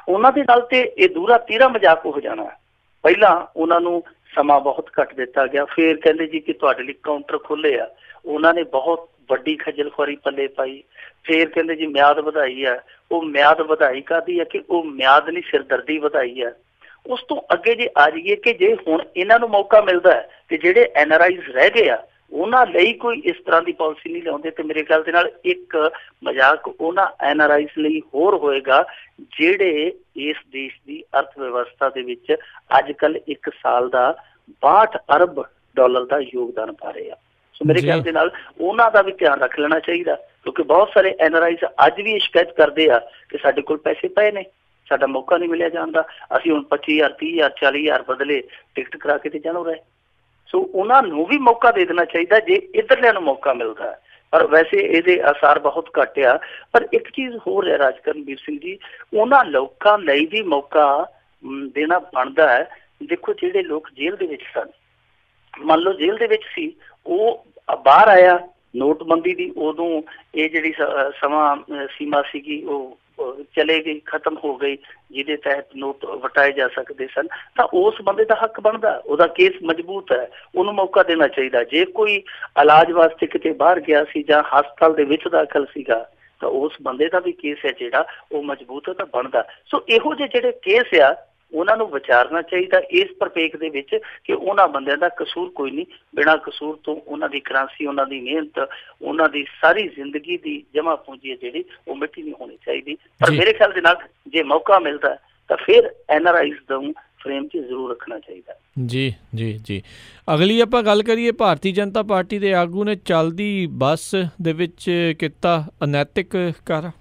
[SPEAKER 2] ਉਹਨਾਂ ਦੇ ਨਾਲ ਤੇ ਇਹ ਦੂਰਾ ਤੀਰਾ ਮਜ਼ਾਕ ਹੋ ਜਾਣਾ। ਪਹਿਲਾਂ ਉਹਨਾਂ ਨੂੰ ਸਮਾਂ ਬਹੁਤ ਘੱਟ ਦਿੱਤਾ ਗਿਆ, ਫਿਰ ਕਹਿੰਦੇ ਜੀ ਕਿ ਤੁਹਾਡੇ ਲਈ ਕਾਊਂਟਰ ਖੋਲ੍ਹੇ ਆ, ਉਹਨਾਂ ਨੇ ਬਹੁਤ ਵੱਡੀ ਖੱਜਲ ਖੁਆਰੀ ਪੱਲੇ ਪਾਈ। ਫਿਰ ਕਹਿੰਦੇ ਜੀ ਮਿਆਦ ਵਧਾਈ ਆ, ਉਹ ਮਿਆਦ ਵਧਾਈ ਕਾਹਦੀ ਆ ਕਿ ਉਹ ਮਿਆਦ ਨਹੀਂ ਸਿਰਦਰਦੀ ਵਧਾਈ ਆ। ਉਸ ਤੋਂ ਅੱਗੇ ਜੇ ਆ ਜਾਈਏ ਕਿ ਜੇ ਹੁਣ ਇਹਨਾਂ ਨੂੰ ਮੌਕਾ ਮਿਲਦਾ ਹੈ ਕਿ ਜਿਹੜੇ NRIs ਰਹਿ ਗਏ ਆ ਉਹਨਾਂ ਲਈ ਕੋਈ ਇਸ ਤਰ੍ਹਾਂ ਦੀ ਪਾਲਿਸੀ ਨਹੀਂ ਲਿਆਉਂਦੇ, ਤੇ ਮੇਰੇ ਖਿਆਲ ਦੇ ਨਾਲ ਇੱਕ ਮਜ਼ਾਕ ਉਹਨਾਂ NRIs ਲਈ ਹੋਰ ਹੋਏਗਾ ਜਿਹੜੇ ਇਸ ਦੇਸ਼ ਦੀ ਅਰਥ ਵਿਵਸਥਾ ਦੇ ਵਿੱਚ ਅੱਜ ਕੱਲ੍ਹ ਇੱਕ ਸਾਲ ਦਾ 62 ਅਰਬ ਡਾਲਰ ਦਾ ਯੋਗਦਾਨ ਪਾ ਰਹੇ ਆ। ਸੋ ਮੇਰੇ ਖਿਆਲ ਦੇ ਨਾਲ ਉਹਨਾਂ ਦਾ ਵੀ ਧਿਆਨ ਰੱਖ ਲੈਣਾ ਚਾਹੀਦਾ, ਕਿਉਂਕਿ ਬਹੁਤ ਸਾਰੇ NRIs ਅੱਜ ਵੀ ਇਹ ਸ਼ਿਕਾਇਤ ਕਰਦੇ ਆ ਕਿ ਸਾਡੇ ਕੋਲ ਪੈਸੇ ਪਏ ਨੇ, ਸਾਡਾ ਮੌਕਾ ਨਹੀਂ ਮਿਲਿਆ ਜਾਣ ਦਾ, ਅਸੀਂ ਹੁਣ 25,000 30,000 40,000 ਬਦਲੇ ਟਿਕਟ ਕਰਾ ਕੇ ਤੇ ਜਾਣੋ ਰਹੇ। ਸੋ ਉਹਨਾਂ ਨੂੰ ਵੀ ਮੌਕਾ ਦੇ ਦੇਣਾ ਚਾਹੀਦਾ ਜੇ ਇੱਧਰਲਿਆਂ ਨੂੰ ਮੌਕਾ ਮਿਲਦਾ ਹੈ। ਪਰ ਵੈਸੇ ਇਹਦੇ ਆਸਾਰ ਬਹੁਤ ਘੱਟ ਆ। ਪਰ ਇੱਕ ਚੀਜ਼ ਹੋਰ ਹੈ ਰਾਜਕਰਨਵੀਰ ਸਿੰਘ ਜੀ, ਉਹਨਾਂ ਲੋਕਾਂ ਲਈ ਵੀ ਮੌਕਾ ਦੇਣਾ ਬਣਦਾ ਹੈ। ਦੇਖੋ ਜਿਹੜੇ ਲੋਕ ਜੇਲ੍ਹ ਦੇ ਵਿੱਚ ਸਨ, ਮੰਨ ਲਓ ਜੇਲ੍ਹ ਦੇ ਵਿੱਚ ਸੀ, ਉਹ ਬਾਹਰ ਆਇਆ ਨੋਟਬੰਦੀ ਦੀ, ਉਦੋਂ ਇਹ ਜਿਹੜੀ ਸਮਾਂ ਸੀਮਾ ਸੀਗੀ ਉਹ ਚਲੇ ਗਈ, ਖਤਮ ਹੋ ਗਈ, ਜਿਹਦੇ ਤਹਿਤ ਨੋਟ ਵਟਾਏ ਜਾ ਸਕਦੇ ਸਨ, ਤਾਂ ਉਸ ਬੰਦੇ ਦਾ ਹੱਕ ਬਣਦਾ, ਉਹਦਾ ਕੇਸ ਮਜ਼ਬੂਤ ਹੈ, ਉਹਨੂੰ ਮੌਕਾ ਦੇਣਾ ਚਾਹੀਦਾ। ਜੇ ਕੋਈ ਇਲਾਜ ਵਾਸਤੇ ਕਿਤੇ ਬਾਹਰ ਗਿਆ ਸੀ ਜਾਂ ਹਸਪਤਾਲ ਦੇ ਵਿੱਚ ਦਾਖਲ ਸੀਗਾ ਤਾਂ ਉਸ ਬੰਦੇ ਦਾ ਵੀ ਕੇਸ ਹੈ ਜਿਹੜਾ ਉਹ ਮਜ਼ਬੂਤ ਤਾਂ ਬਣਦਾ। ਸੋ ਇਹੋ ਜਿਹੇ ਜਿਹੜੇ ਕੇਸ ਆ ਉਹਨਾਂ ਨੂੰ ਵਿਚਾਰਨਾ ਚਾਹੀਦਾ ਇਸ ਪ੍ਰਪੇਖ ਦੇ ਵਿੱਚ ਕਿ ਉਹਨਾਂ ਬੰਦਿਆਂ ਦਾ ਕਸੂਰ ਕੋਈ ਨਹੀਂ, ਬਿਨਾਂ ਕਸੂਰ ਤੋਂ ਉਹਨਾਂ ਦੀ ਕਰਾਂਸੀ, ਉਹਨਾਂ ਦੀ ਮਿਹਨਤ, ਉਹਨਾਂ ਦੀ ਸਾਰੀ ਜ਼ਿੰਦਗੀ ਦੀ ਜਮ੍ਹਾਂ ਪੂੰਜੀ ਹੈ ਜਿਹੜੀ ਉਹ ਮਿੱਟੀ ਨਹੀਂ ਹੋਣੀ ਚਾਹੀਦੀ। ਪਰ ਮੇਰੇ ਖਿਆਲ ਦੇ ਨਾਲ ਜੇ ਮੌਕਾ ਮਿਲਦਾ ਤਾਂ ਫਿਰ NRIs ਨੂੰ ਫਰੇਮ 'ਚ ਜ਼ਰੂਰ ਰੱਖਣਾ ਚਾਹੀਦਾ।
[SPEAKER 1] ਜੀ ਜੀ ਜੀ। ਅਗਲੀ ਆਪਾਂ ਗੱਲ ਕਰੀਏ, ਭਾਰਤੀ ਜਨਤਾ ਪਾਰਟੀ ਦੇ ਆਗੂ ਨੇ ਚੱਲਦੀ ਬੱਸ ਦੇ ਵਿੱਚ ਕੀਤਾ ਅਨੈਤਿਕ ਕਾਰਾ,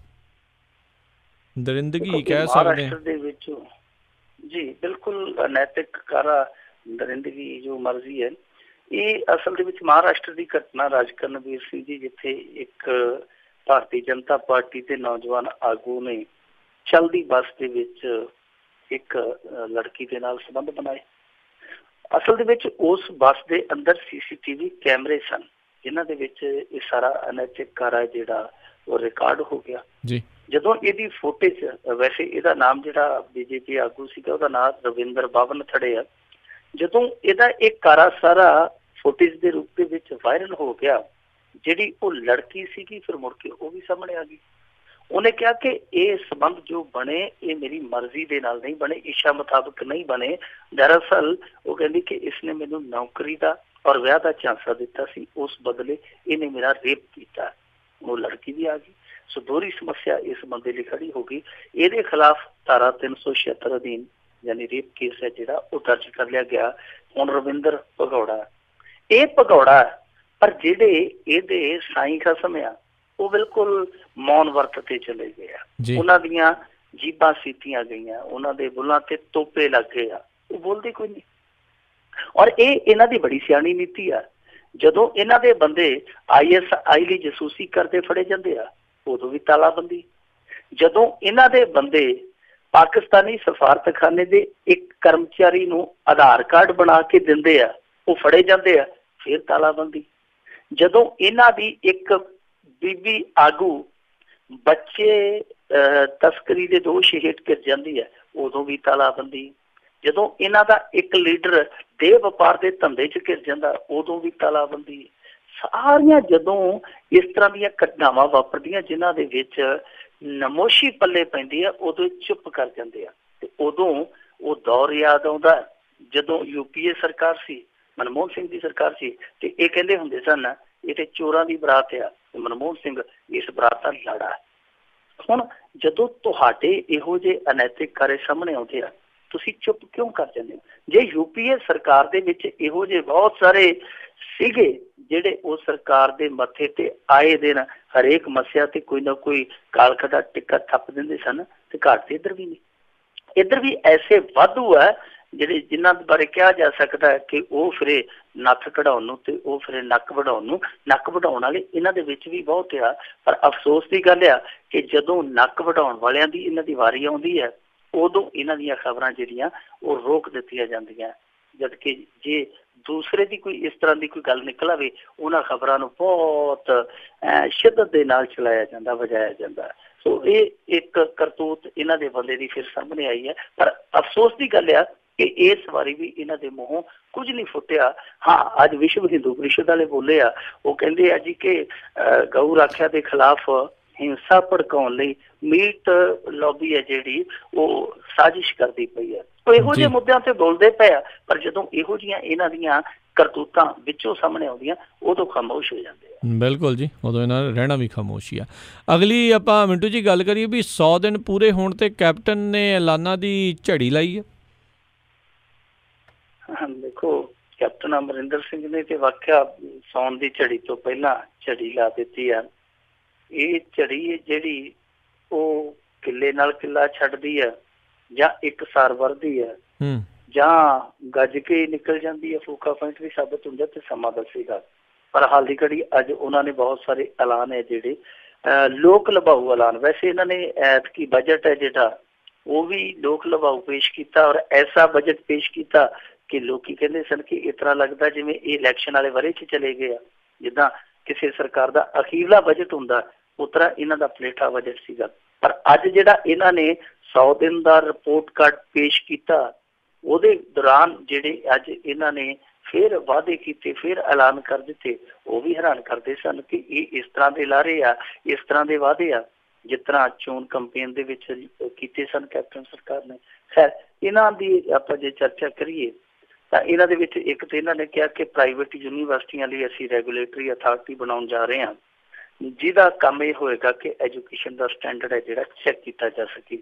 [SPEAKER 1] ਦਰਿੰਦਗੀ ਕਹਿ ਸਕਦੇ ਹਾਂ
[SPEAKER 2] ਦੇ ਵਿੱਚ। ਜੀ ਬਿਲਕੁਲ ਅਨੈਤਿਕ ਕਾਰਾ, ਦਰਿੰਦਗੀ, ਜੋ ਮਰਜ਼ੀ ਹੈ। ਇਹ ਅਸਲ ਦੇ ਵਿੱਚ ਮਹਾਰਾਸ਼ਟਰ ਦੀ ਘਟਨਾ ਰਾਜਕਰਨਵੀਰ ਸਿੰਘ ਜੀ, ਜਿੱਥੇ ਇੱਕ ਭਾਰਤੀ ਜਨਤਾ ਪਾਰਟੀ ਦੇ ਨੌਜਵਾਨ ਆਗੂ ਨੇ ਚਲਦੀ ਬੱਸ ਦੇ ਵਿੱਚ ਇੱਕ ਲੜਕੀ ਦੇ ਨਾਲ ਸੰਬੰਧ ਬਣਾਏ। ਅਸਲ ਦੇ ਵਿੱਚ ਉਸ ਬੱਸ ਦੇ ਅੰਦਰ CCTV ਕੈਮਰੇ ਸਨ ਜਿਨ੍ਹਾਂ ਦੇ ਵਿੱਚ ਇਹ ਸਾਰਾ ਅਨੈਤਿਕ ਕਾਰਾ ਜਿਹੜਾ ਉਹ ਰਿਕਾਰਡ ਹੋ ਗਿਆ। ਜੀ ਜਦੋਂ ਇਹਦੀ ਫੁਟੇਜ, ਵੈਸੇ ਇਹਦਾ ਨਾਮ ਜਿਹੜਾ BJP ਆਗੂ ਸੀਗਾ ਉਹਦਾ ਨਾਮ ਰਵਿੰਦਰ ਬਾਵਨਥੜੇ ਆ, ਜਦੋਂ ਇਹਦਾ ਇਹ ਕਾਰਾ ਸਾਰਾ ਫੁਟੇਜ ਦੇ ਰੂਪ ਦੇ ਵਿੱਚ ਵਾਇਰਲ ਹੋ ਗਿਆ, ਜਿਹੜੀ ਉਹ ਲੜਕੀ ਸੀਗੀ ਫਿਰ ਮੁੜ ਕੇ ਉਹ ਵੀ ਸਾਹਮਣੇ ਆ ਗਈ। ਉਹਨੇ ਕਿਹਾ ਕਿ ਇਹ ਸੰਬੰਧ ਜੋ ਬਣੇ ਇਹ ਮੇਰੀ ਮਰਜ਼ੀ ਦੇ ਨਾਲ ਨਹੀਂ ਬਣੇ, ਇੱਛਾ ਮੁਤਾਬਕ ਨਹੀਂ ਬਣੇ। ਦਰਅਸਲ ਉਹ ਕਹਿੰਦੀ ਕਿ ਇਸਨੇ ਮੈਨੂੰ ਨੌਕਰੀ ਦਾ ਔਰ ਵਿਆਹ ਦਾ ਝਾਂਸਾ ਦਿੱਤਾ ਸੀ, ਉਸ ਬਦਲੇ ਇਹਨੇ ਮੇਰਾ ਰੇਪ ਕੀਤਾ। ਉਹ ਲੜਕੀ ਵੀ ਆ ਗਈ। ਸੋ ਦੋਹਰੀ ਸਮੱਸਿਆ ਇਸ ਬੰਦੇ ਲਈ ਖੜੀ ਹੋ ਗਈ। ਇਹਦੇ ਖਿਲਾਫ ਧਾਰਾ 376 ਅਧੀਨ ਯਾਨੀ ਰੇਪ ਕੇਸ ਹੈ ਜਿਹੜਾ ਉਹ ਦਰਜ ਕਰ ਲਿਆ ਗਿਆ। ਹੁਣ ਰਵਿੰਦਰ ਭਗੌੜਾ, ਇਹ ਭਗੌੜਾ, ਪਰ ਜਿਹੜੇ ਇਹਦੇ ਸਾਈਂ ਖਸਮ ਆ ਉਹ ਬਿਲਕੁਲ ਮੌਨ ਵਰਤ ਤੇ ਚਲੇ ਗਏ ਆ। ਉਹਨਾਂ ਦੀਆਂ ਜੀਭਾਂ ਸੀਤੀਆਂ ਗਈਆਂ, ਉਹਨਾਂ ਦੇ ਬੁੱਲਾਂ ਤੇ ਤੋਪੇ ਲੱਗ ਗਏ ਆ, ਉਹ ਬੋਲਦੇ ਕੋਈ ਨਹੀਂ। ਔਰ ਇਹ ਇਹਨਾਂ ਦੀ ਬੜੀ ਸਿਆਣੀ ਨੀਤੀ ਆ। ਜਦੋਂ ਇਹਨਾਂ ਦੇ ਬੰਦੇ ISI ਲਈ ਜਸੂਸੀ ਕਰਦੇ ਫੜੇ ਜਾਂਦੇ ਆ ਉਦੋਂ ਵੀ ਤਾਲਾਬੰਦੀ। ਜਦੋਂ ਇਹਨਾਂ ਦੇ ਬੰਦੇ ਪਾਕਿਸਤਾਨੀ ਸਫਾਰਤਖਾਨੇ ਦੇ ਇੱਕ ਕਰਮਚਾਰੀ ਨੂੰ ਆਧਾਰ ਕਾਰਡ ਬਣਾ ਕੇ ਦਿੰਦੇ ਆ ਉਹ ਫੜੇ ਜਾਂਦੇ ਆ, ਫਿਰ ਤਾਲਾਬੰਦੀ। ਜਦੋਂ ਇਹਨਾਂ ਦੀ ਇੱਕ ਬੀਬੀ ਆਗੂ ਬੱਚੇ ਤਸਕਰੀ ਦੇ ਦੋਸ਼ ਹੇਠ ਘਿਰ ਜਾਂਦੀ ਹੈ ਉਦੋਂ ਵੀ ਤਾਲਾਬੰਦੀ। ਜਦੋਂ ਇਹਨਾਂ ਦਾ ਇੱਕ ਲੀਡਰ ਦੇਹ ਵਪਾਰ ਦੇ ਧੰਦੇ 'ਚ ਘਿਰ ਜਾਂਦਾ ਉਦੋਂ ਵੀ ਤਾਲਾਬੰਦੀ। ਸਾਰੀਆਂ ਜਦੋਂ ਇਸ ਤਰ੍ਹਾਂ ਦੀਆਂ ਘਟਨਾਵਾਂ ਵਾਪਰਦੀਆਂ ਜਿਨ੍ਹਾਂ ਦੇ ਵਿੱਚ ਨਮੋਸ਼ੀ ਪੱਲੇ ਪੈਂਦੀ ਆ ਉਦੋਂ ਚੁੱਪ ਕਰ ਜਾਂਦੇ ਆ। ਤੇ ਉਦੋਂ ਉਹ ਦੌਰ ਯਾਦ ਆਉਂਦਾ ਜਦੋਂ UPA ਸਰਕਾਰ ਸੀ, ਮਨਮੋਹਨ ਸਿੰਘ ਦੀ ਸਰਕਾਰ ਸੀ, ਤੇ ਇਹ ਕਹਿੰਦੇ ਹੁੰਦੇ ਸਨ ਇਹ ਤੇ ਚੋਰਾਂ ਦੀ ਬਰਾਤ ਆ, ਮਨਮੋਹਨ ਸਿੰਘ ਇਸ ਬਰਾਤ ਦਾ ਲਾੜਾ। ਹੁਣ ਜਦੋਂ ਤੁਹਾਡੇ ਇਹੋ ਜਿਹੇ ਅਨੈਤਿਕ ਕਾਰੇ ਸਾਹਮਣੇ ਆਉਂਦੇ ਆ ਤੁਸੀਂ ਚੁੱਪ ਕਿਉਂ ਕਰ ਜਾਂਦੇ ਹੋ? ਜੇ UPA ਸਰਕਾਰ ਦੇ ਵਿੱਚ ਇਹੋ ਜਿਹੇ ਬਹੁਤ ਸਾਰੇ ਸੀਗੇ ਜਿਹੜੇ ਉਹ ਸਰਕਾਰ ਦੇ ਮੱਥੇ ਤੇ ਆਏ ਦਿਨ ਹਰੇਕ ਮੱਸਿਆ ਤੇ ਕੋਈ ਨਾ ਕੋਈ ਕਾਲਖ ਦਾ ਟਿੱਕਾ ਥੱਪ ਦਿੰਦੇ ਸਨ, ਤੇ ਘਾਟ ਇੱਧਰ ਵੀ ਨਹੀਂ। ਇੱਧਰ ਵੀ ਐਸੇ ਵਾਧੂ ਹੈ ਜਿਹੜੇ ਜਿਨ੍ਹਾਂ ਬਾਰੇ ਕਿਹਾ ਜਾ ਸਕਦਾ ਹੈ ਕਿ ਉਹ ਫਿਰੇ ਨੱਥ ਕਢਾਉਣ ਨੂੰ ਤੇ ਉਹ ਫਿਰੇ ਨੱਕ ਵਢਾਉਣ ਨੂੰ। ਨੱਕ ਵਢਾਉਣ ਵਾਲੇ ਇਹਨਾਂ ਦੇ ਵਿੱਚ ਵੀ ਬਹੁਤ ਆ, ਪਰ ਅਫਸੋਸ ਦੀ ਗੱਲ ਆ ਕਿ ਜਦੋਂ ਨੱਕ ਵਢਾਉਣ ਵਾਲਿਆਂ ਦੀ ਇਹਨਾਂ ਦੀ ਵਾਰੀ ਆਉਂਦੀ ਹੈ ਉਦੋਂ ਇਹਨਾਂ ਦੀਆਂ ਖਬਰਾਂ ਜਿਹੜੀਆਂ ਉਹ ਰੋਕ ਦਿੱਤੀਆਂ ਜਾਂਦੀਆਂ, ਜਦਕਿ ਜੇ ਦੂਸਰੇ ਦੀ ਕੋਈ ਇਸ ਤਰ੍ਹਾਂ ਦੀ ਕੋਈ ਗੱਲ ਨਿਕਲ ਆਵੇ ਉਹਨਾਂ ਖਬਰਾਂ ਨੂੰ ਬਹੁਤ ਸ਼ਿੱਦਤ ਦੇ ਨਾਲ ਚਲਾਇਆ ਜਾਂਦਾ, ਵਜਾਇਆ ਜਾਂਦਾ। सो ये एक करतूत इन्हां दे बंदे दी फिर सामने आई है। पर अफसोस की गल है कि इस बारी भी इन्हां दे मूहों कुछ नहीं फुटिया। हाँ, अज विश्व हिंदू परिषद वाले बोले आ, वो कहंदे आ जी कि गऊ राखिया के खिलाफ हिंसा भड़काउण लई मीट लॉबी है जिहड़ी वो साजिश करदी पई है। तो इहो ਜਿਹੇ ਮੁੱਦਿਆਂ ਤੇ बोलते पे आ, पर ਜਦੋਂ ਇਹੋ ਜਿਹੀਆਂ ਇਹਨਾਂ ਦੀਆਂ ਕਰਤੂਤਾਂ ਵਿੱਚੋਂ ਸਾਹਮਣੇ ਆਉਂਦੀਆਂ ਉਦੋਂ ਖਾਮੋਸ਼ ਹੋ ਜਾਂਦੇ ਆ।
[SPEAKER 1] ਬਿਲਕੁਲ ਜੀ, ਉਦੋਂ ਇਹਨਾਂ ਦਾ ਰਹਿਣਾ ਵੀ ਖਾਮੋਸ਼ੀ ਆ। ਅਗਲੀ ਆਪਾਂ ਮਿੰਟੂ ਜੀ ਗੱਲ ਕਰੀਏ ਵੀ 100 ਦਿਨ ਪੂਰੇ ਹੋਣ ਤੇ ਕੈਪਟਨ ਨੇ ਐਲਾਨਾਂ ਦੀ ਝੜੀ ਲਾਈ ਹੈ।
[SPEAKER 2] ਦੇਖੋ, ਕੈਪਟਨ ਅਮਰਿੰਦਰ ਸਿੰਘ ਨੇ ਤੇ ਵਾਕਿਆ ਸੌਣ ਦੀ ਝੜੀ ਤੋਂ ਪਹਿਲਾਂ ਝੜੀ ਲਾ ਦਿੱਤੀ ਆ। ਇਹ ਝੜੀ ਜਿਹੜੀ ਉਹ ਕਿੱਲੇ ਨਾਲ ਕਿੱਲਾ ਛੱਡਦੀ ਆ ਜਾਂ ਇੱਕ ਸਾਰ ਵਰਦੀ ਆ ਜਾਂ ਗੱਜ ਕੇ ਨਿਕਲ ਜਾਂਦੀ ਹੈ, ਫੂਕਾ ਪੁਆਇੰਟ ਵੀ ਸਾਬਤ ਹੁੰਦਾ ਤੇ ਸਮਾਂ ਦੱਸੇਗਾ। ਪਰ ਹਾਲ ਦੀ ਘੜੀ ਅੱਜ ਉਹਨਾਂ ਨੇ ਬਹੁਤ ਸਾਰੇ ਐਲਾਨ ਹੈ ਜਿਹੜੇ ਲੋਕ ਲਭਾਊ ਐਲਾਨ। ਵੈਸੇ ਇਹਨਾਂ ਨੇ ਐਤਕੀ ਬਜਟ ਹੈ ਜਿਹੜਾ ਉਹ ਵੀ ਲੋਕ ਲਭਾਊ ਪੇਸ਼ ਕੀਤਾ ਔਰ ਐਸਾ ਬਜਟ ਪੇਸ਼ ਕੀਤਾ ਕਿ ਲੋਕੀ ਕਹਿੰਦੇ ਸਨ ਕਿ ਇਸ ਤਰ੍ਹਾਂ ਲੱਗਦਾ ਜਿਵੇਂ ਇਹ ਇਲੈਕਸ਼ਨ ਵਾਲੇ ਵਰੇ 'ਚ ਚਲੇ ਗਏ ਆ। ਜਿੱਦਾਂ ਕਿਸੇ ਸਰਕਾਰ ਦਾ ਅਖੀਰਲਾ ਬਜਟ ਹੁੰਦਾ ਉਸ ਤਰ੍ਹਾਂ ਇਹਨਾਂ ਦਾ ਪਲੇਠਾ ਬਜਟ ਸੀਗਾ। ਪਰ ਅੱਜ ਜਿਹੜਾ ਇਹਨਾਂ ਨੇ 100 ਦਿਨ ਦਾ ਰਿਪੋਰਟ ਕਾਰਡ ਪੇਸ਼ ਕੀਤਾ ਉਹਦੇ ਦੌਰਾਨ ਜਿਹੜੇ ਅੱਜ ਇਹਨਾਂ ਨੇ ਫਿਰ ਵਾਅਦੇ ਕੀਤੇ, ਫਿਰ ਐਲਾਨ ਕਰ ਦਿੱਤੇ, ਉਹ ਵੀ ਹੈਰਾਨ ਕਰਦੇ ਸਨ ਕਿ ਇਹ ਇਸ ਤਰ੍ਹਾਂ ਦੇ ਲਾਰੇ ਆ, ਇਸ ਤਰ੍ਹਾਂ ਦੇ ਵਾਅਦੇ ਆ ਜਿਸ ਤਰ੍ਹਾਂ ਚੋਣ ਕੰਪੇਨ ਦੇ ਵਿੱਚ ਕੀਤੇ ਸਨ ਕੈਪਟਨ ਸਰਕਾਰ ਨੇ। ਖੈਰ, ਇਹਨਾਂ ਦੀ ਆਪਾਂ ਜੇ ਚਰਚਾ ਕਰੀਏ ਤਾਂ ਇਹਨਾਂ ਦੇ ਵਿੱਚ ਇੱਕ ਤਾਂ ਇਹਨਾਂ ਨੇ ਕਿਹਾ ਕਿ ਪ੍ਰਾਈਵੇਟ ਯੂਨੀਵਰਸਿਟੀਆਂ ਲਈ ਅਸੀਂ ਰੈਗੂਲੇਟਰੀ ਅਥਾਰਟੀ ਬਣਾਉਣ ਜਾ ਰਹੇ ਹਾਂ, ਜਿਹਦਾ ਕੰਮ ਇਹ ਹੋਏਗਾ ਕਿ ਐਜੂਕੇਸ਼ਨ ਦਾ ਸਟੈਂਡਰਡ ਹੈ ਜਿਹੜਾ ਚੈੱਕ ਕੀਤਾ ਜਾ ਸਕੇ।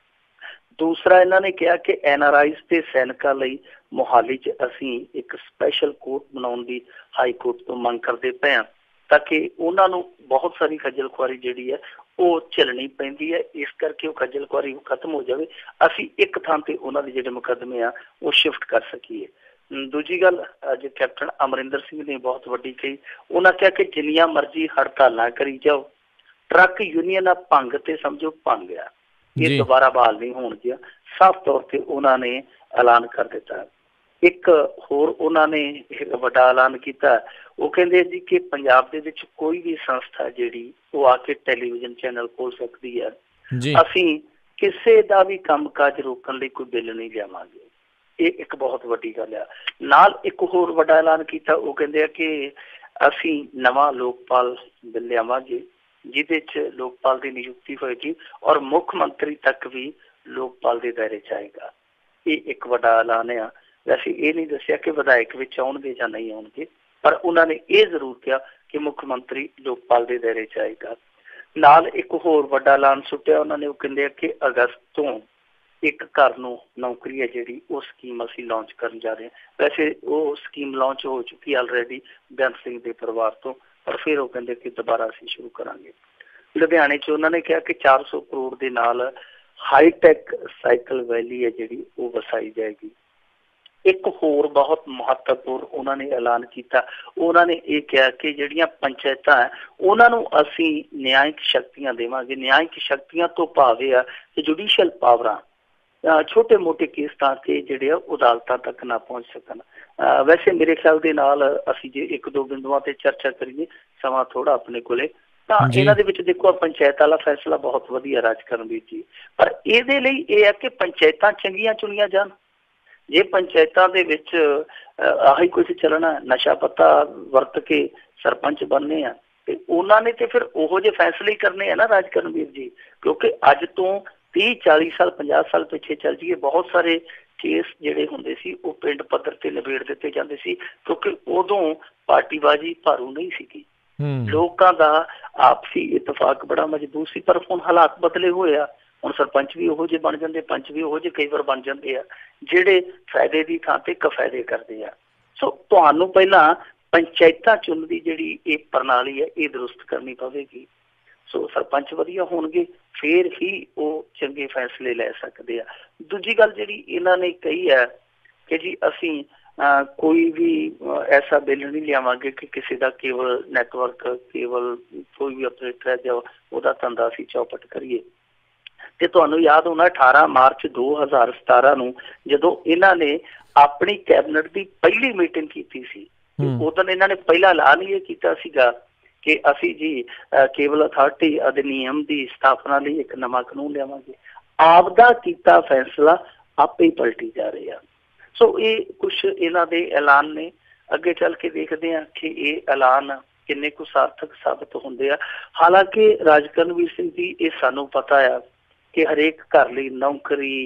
[SPEAKER 2] ਦੂਸਰਾ, ਇਹਨਾਂ ਨੇ ਕਿਹਾ ਕਿ NRIs ਤੇ ਸੈਨਿਕਾਂ ਲਈ ਮੋਹਾਲੀ 'ਚ ਅਸੀਂ ਇੱਕ ਸਪੈਸ਼ਲ ਕੋਰਟ ਬਣਾਉਣ ਦੀ ਹਾਈ ਕੋਰਟ ਤੋਂ ਮੰਗ ਕਰਦੇ ਪਏ ਹਾਂ ਤਾਂ ਕਿ ਉਹਨਾਂ ਨੂੰ ਬਹੁਤ ਸਾਰੀ ਖੱਜਲ ਖੁਆਰੀ ਜਿਹੜੀ ਹੈ ਉਹ ਝੱਲਣੀ ਪੈਂਦੀ ਹੈ। ਇਸ ਕਰਕੇ ਉਹ ਖੱਜਲ ਖੁਆਰੀ ਖਤਮ ਹੋ ਜਾਵੇ, ਅਸੀਂ ਇੱਕ ਥਾਂ ਤੇ ਉਹਨਾਂ ਦੇ ਜਿਹੜੇ ਮੁਕੱਦਮੇ ਆ ਉਹ ਸ਼ਿਫਟ ਕਰ ਸਕੀਏ। ਦੂਜੀ ਗੱਲ ਅੱਜ ਕੈਪਟਨ ਅਮਰਿੰਦਰ ਸਿੰਘ ਨੇ ਬਹੁਤ ਵੱਡੀ ਕਹੀ। ਉਹਨਾਂ ਕਿਹਾ ਕਿ ਜਿੰਨੀਆਂ ਮਰਜ਼ੀ ਹੜਤਾਲਾਂ ਕਰੀ ਜਾਓ, ਟਰੱਕ ਯੂਨੀਅਨ ਭੰਗ ਤੇ ਸਮਝੋ ਭੰਗ ਆ, ਇਹ ਦੁਬਾਰਾ ਬਹਾਲ ਨਹੀਂ ਹੋਣਗੀਆਂ। ਸਾਫ਼ ਤੌਰ ਤੇ ਉਹਨਾਂ ਨੇ ਐਲਾਨ ਕਰ ਦਿੱਤਾ। ਇੱਕ ਹੋਰ ਉਹਨਾਂ ਨੇ ਇੱਕ ਵੱਡਾ ਐਲਾਨ ਕੀਤਾ, ਉਹ ਕਹਿੰਦੇ ਜੀ ਕਿ ਪੰਜਾਬ ਦੇ ਵਿੱਚ ਕੋਈ ਵੀ ਸੰਸਥਾ ਜਿਹੜੀ ਉਹ ਆ ਕੇ ਟੈਲੀਵਿਜ਼ਨ ਚੈਨਲ ਖੋਲ ਸਕਦੀ ਹੈ, ਅਸੀਂ ਕਿਸੇ ਦਾ ਵੀ ਕੰਮਕਾਜ ਰੋਕਣ ਲਈ ਕੋਈ ਬਿੱਲ ਨਹੀਂ ਲਿਆਵਾਂਗੇ। ਇਹ ਇੱਕ ਬਹੁਤ ਵੱਡੀ ਗੱਲ ਆ। ਨਾਲ ਇੱਕ ਹੋਰ ਵੱਡਾ ਐਲਾਨ ਕੀਤਾ, ਉਹ ਕਹਿੰਦੇ ਆ ਕਿ ਅਸੀਂ ਨਵਾਂ ਲੋਕਪਾਲ ਬਿੱਲ ਲਿਆਵਾਂਗੇ ਜਿਹਦੇ 'ਚ ਲੋਕਪਾਲ ਦੀ ਨਿਯੁਕਤੀ ਹੋਏਗੀ ਔਰ ਮੁੱਖ ਮੰਤਰੀ ਤੱਕ ਵੀ ਲੋਕਪਾਲ ਦੇ ਦਾਇਰੇ 'ਚ ਆਏਗਾ। ਇਹ ਇੱਕ ਵੱਡਾ ਐਲਾਨ ਆ। ਵੈਸੇ ਇਹ ਨਹੀਂ ਦੱਸਿਆ ਕਿ ਵਿਧਾਇਕ ਵਿੱਚ ਆਉਣਗੇ ਜਾਂ ਨਹੀਂ ਆਉਣਗੇ, ਪਰ ਉਹਨਾਂ ਨੇ ਇਹ ਜ਼ਰੂਰ ਕਿਹਾ ਕਿ ਮੁੱਖ ਮੰਤਰੀ ਲੋਕਪਾਲ ਦੇ ਦਾਇਰੇ 'ਚ ਆਏਗਾ। ਨਾਲ ਇੱਕ ਹੋਰ ਵੱਡਾ ਐਲਾਨ ਸੁੱਟਿਆ ਉਹਨਾਂ ਨੇ, ਉਹ ਕਹਿੰਦੇ ਆ ਕਿ ਅਗਸਤ ਤੋਂ ਇੱਕ ਘਰ ਨੂੰ ਨੌਕਰੀ ਹੈ ਜਿਹੜੀ ਉਹ ਸਕੀਮ ਅਸੀਂ ਲਾਂਚ ਕਰਨ ਜਾ ਰਹੇ ਹਾਂ। ਵੈਸੇ ਉਹ ਸਕੀਮ ਲਾਂਚ ਹੋ ਚੁੱਕੀ ਆਲਰੇਡੀ ਬੇਅੰਤ ਸਿੰਘ ਦੇ ਪਰਿਵਾਰ ਤੋਂ, ਪਰ ਫਿਰ ਉਹ ਕਹਿੰਦੇ ਕਿ ਦੁਬਾਰਾ ਅਸੀਂ ਸ਼ੁਰੂ ਕਰਾਂਗੇ। ਲੁਧਿਆਣੇ 'ਚ ਉਹਨਾਂ ਨੇ ਕਿਹਾ ਕਿ 400 ਕਰੋੜ ਦੇ ਨਾਲ ਹਾਈਟੈਕ ਸਾਈਕਲ ਵੈਲੀ ਹੈ ਜਿਹੜੀ ਉਹ ਵਸਾਈ ਜਾਏਗੀ। ਇੱਕ ਹੋਰ ਬਹੁਤ ਮਹੱਤਵਪੂਰਨ ਉਹਨਾਂ ਨੇ ਐਲਾਨ ਕੀਤਾ, ਉਹਨਾਂ ਨੇ ਇਹ ਕਿਹਾ ਕਿ ਜਿਹੜੀਆਂ ਪੰਚਾਇਤਾਂ ਹੈ ਉਹਨਾਂ ਨੂੰ ਅਸੀਂ ਨਿਆਇਕ ਸ਼ਕਤੀਆਂ ਦੇਵਾਂਗੇ। ਨਿਆਇਕ ਸ਼ਕਤੀਆਂ ਤੋਂ ਭਾਵ ਇਹ ਆ ਕਿ ਜੁਡੀਸ਼ੀਅਲ ਪਾਵਰਾਂ ਛੋਟੇ ਮੋਟੇ ਕੇਸ ਤਾਂ ਕਿ ਜਿਹੜੇ ਆ ਅਦਾਲਤਾਂ ਤੱਕ ਨਾ ਪਹੁੰਚ ਸਕਣ। ਵੈਸੇ ਮੇਰੇ ਖਿਆਲ ਦੇ ਨਾਲ ਅਸੀਂ ਜੇ ਇੱਕ ਦੋ ਬਿੰਦੂਆਂ ਤੇ ਚਰਚਾ ਕਰੀਏ, ਸਮਾਂ ਥੋੜਾ ਆਪਣੇ ਕੋਲੇ, ਤਾਂ ਇਹਨਾਂ ਦੇ ਵਿੱਚ ਦੇਖੋ ਪੰਚਾਇਤ ਵਾਲਾ ਫੈਸਲਾ ਬਹੁਤ ਵਧੀਆ ਰਾਜ ਕਰਨਵੀਰ ਜੀ, ਪਰ ਇਹਦੇ ਲਈ ਇਹ ਹੈ ਕਿ ਪੰਚਾਇਤਾਂ ਚੰਗੀਆਂ ਚੁਣੀਆਂ ਜਾਣ। ਜੇ ਪੰਚਾਇਤਾਂ ਦੇ ਵਿੱਚ ਆਹੀ ਕੁਝ ਚੱਲਣਾ, ਨਸ਼ਾ ਪੱਤਾ ਵਰਤ ਕੇ ਸਰਪੰਚ ਬਣਨੇ ਆ, ਤੇ ਉਹਨਾਂ ਨੇ ਤੇ ਫਿਰ ਉਹੋ ਜਿਹੇ ਫੈਸਲੇ ਹੀ ਕਰਨੇ ਆ ਨਾ ਰਾਜ ਕਰਨਵੀਰ ਜੀ। ਕਿਉਂਕਿ ਅੱਜ ਤੋਂ 30-40 ਸਾਲ 50 ਸਾਲ ਪਿੱਛੇ ਚੱਲ ਜਾਈਏ, ਬਹੁਤ ਸਾਰੇ ਕੇਸ ਜਿਹੜੇ ਹੁੰਦੇ ਸੀ ਉਹ ਪਿੰਡ ਪੱਧਰ ਤੇ ਨਿਬੇੜ ਦਿੱਤੇ ਜਾਂਦੇ ਸੀ, ਕਿਉਂਕਿ ਉਦੋਂ ਪਾਰਟੀਬਾਜ਼ੀ ਭਾਰੂ ਨਹੀਂ ਸੀਗੀ, ਲੋਕਾਂ ਦਾ ਆਪਸੀ ਇਤਫਾਕ ਬੜਾ ਮਜ਼ਬੂਤ ਸੀ। ਪਰ ਹੁਣ ਹਾਲਾਤ ਬਦਲੇ ਹੋਏ ਆ, ਹੁਣ ਸਰਪੰਚ ਵੀ ਉਹੋ ਜਿਹੇ ਬਣ ਜਾਂਦੇ, ਪੰਚ ਵੀ ਉਹੋ ਜਿਹੇ ਕਈ ਵਾਰ ਬਣ ਜਾਂਦੇ ਆ ਜਿਹੜੇ ਫਾਇਦੇ ਦੀ ਥਾਂ ਤੇ ਕਫਾਇਦੇ ਕਰਦੇ ਆ। ਸੋ ਤੁਹਾਨੂੰ ਪਹਿਲਾਂ ਪੰਚਾਇਤਾਂ ਚੁਣਨ ਦੀ ਜਿਹੜੀ ਇਹ ਪ੍ਰਣਾਲੀ ਹੈ ਇਹ ਦਰੁਸਤ ਕਰਨੀ ਪਵੇਗੀ। ਸੋ ਸਰਪੰਚ ਵਧੀਆ ਹੋਣਗੇ ਫਿਰ ਹੀ ਉਹ ਚੰਗੇ ਫੈਸਲੇ ਲੈ ਸਕਦੇ ਆ। ਦੂਜੀ ਗੱਲ ਜਿਹੜੀ ਇਹਨਾਂ ਨੇ ਕਹੀ ਹੈ ਕਿ ਜੀ ਅਸੀਂ ਕੋਈ ਵੀ ਐਸਾ ਬਿੱਲ ਨਹੀਂ ਲਿਆਵਾਂਗੇ ਕਿ ਕਿਸੇ ਦਾ ਕੇਵਲ ਨੈਟਵਰਕ, ਕੇਵਲ ਕੋਈ ਵੀ ਆਪਰੇਟਰ ਹੈ ਜਾਂ ਉਹਦਾ ਧੰਦਾ ਅਸੀਂ ਚੌਪਟ ਕਰੀਏ। ਤੇ ਤੁਹਾਨੂੰ ਯਾਦ ਹੋਣਾ 18 ਮਾਰਚ 2017 ਨੂੰ ਜਦੋਂ ਇਹਨਾਂ ਨੇ ਆਪਣੀ ਕੈਬਨਿਟ ਦੀ ਪਹਿਲੀ ਮੀਟਿੰਗ ਕੀਤੀ ਸੀ, ਉਦੋਂ ਇਹਨਾਂ ਨੇ ਪਹਿਲਾ ਐਲਾਨ ਇਹ ਕੀਤਾ ਸੀਗਾ कि असी जी केबल अथॉरिटी अधिनियम की स्थापना लिए एक नवा कानून लियावांगे। आपदा कीता फैसला आपे ही पलटी जा रहे हैं। सो ये कुछ इन्हां दे ऐलान ने, अगे चल के देखते हैं कि ये ऐलान किन्ने कुछ सार्थक साबित होंदे आ। हालांकि राज करणवीर सिंह जी ये सानू पता है कि हरेक घर लई नौकरी,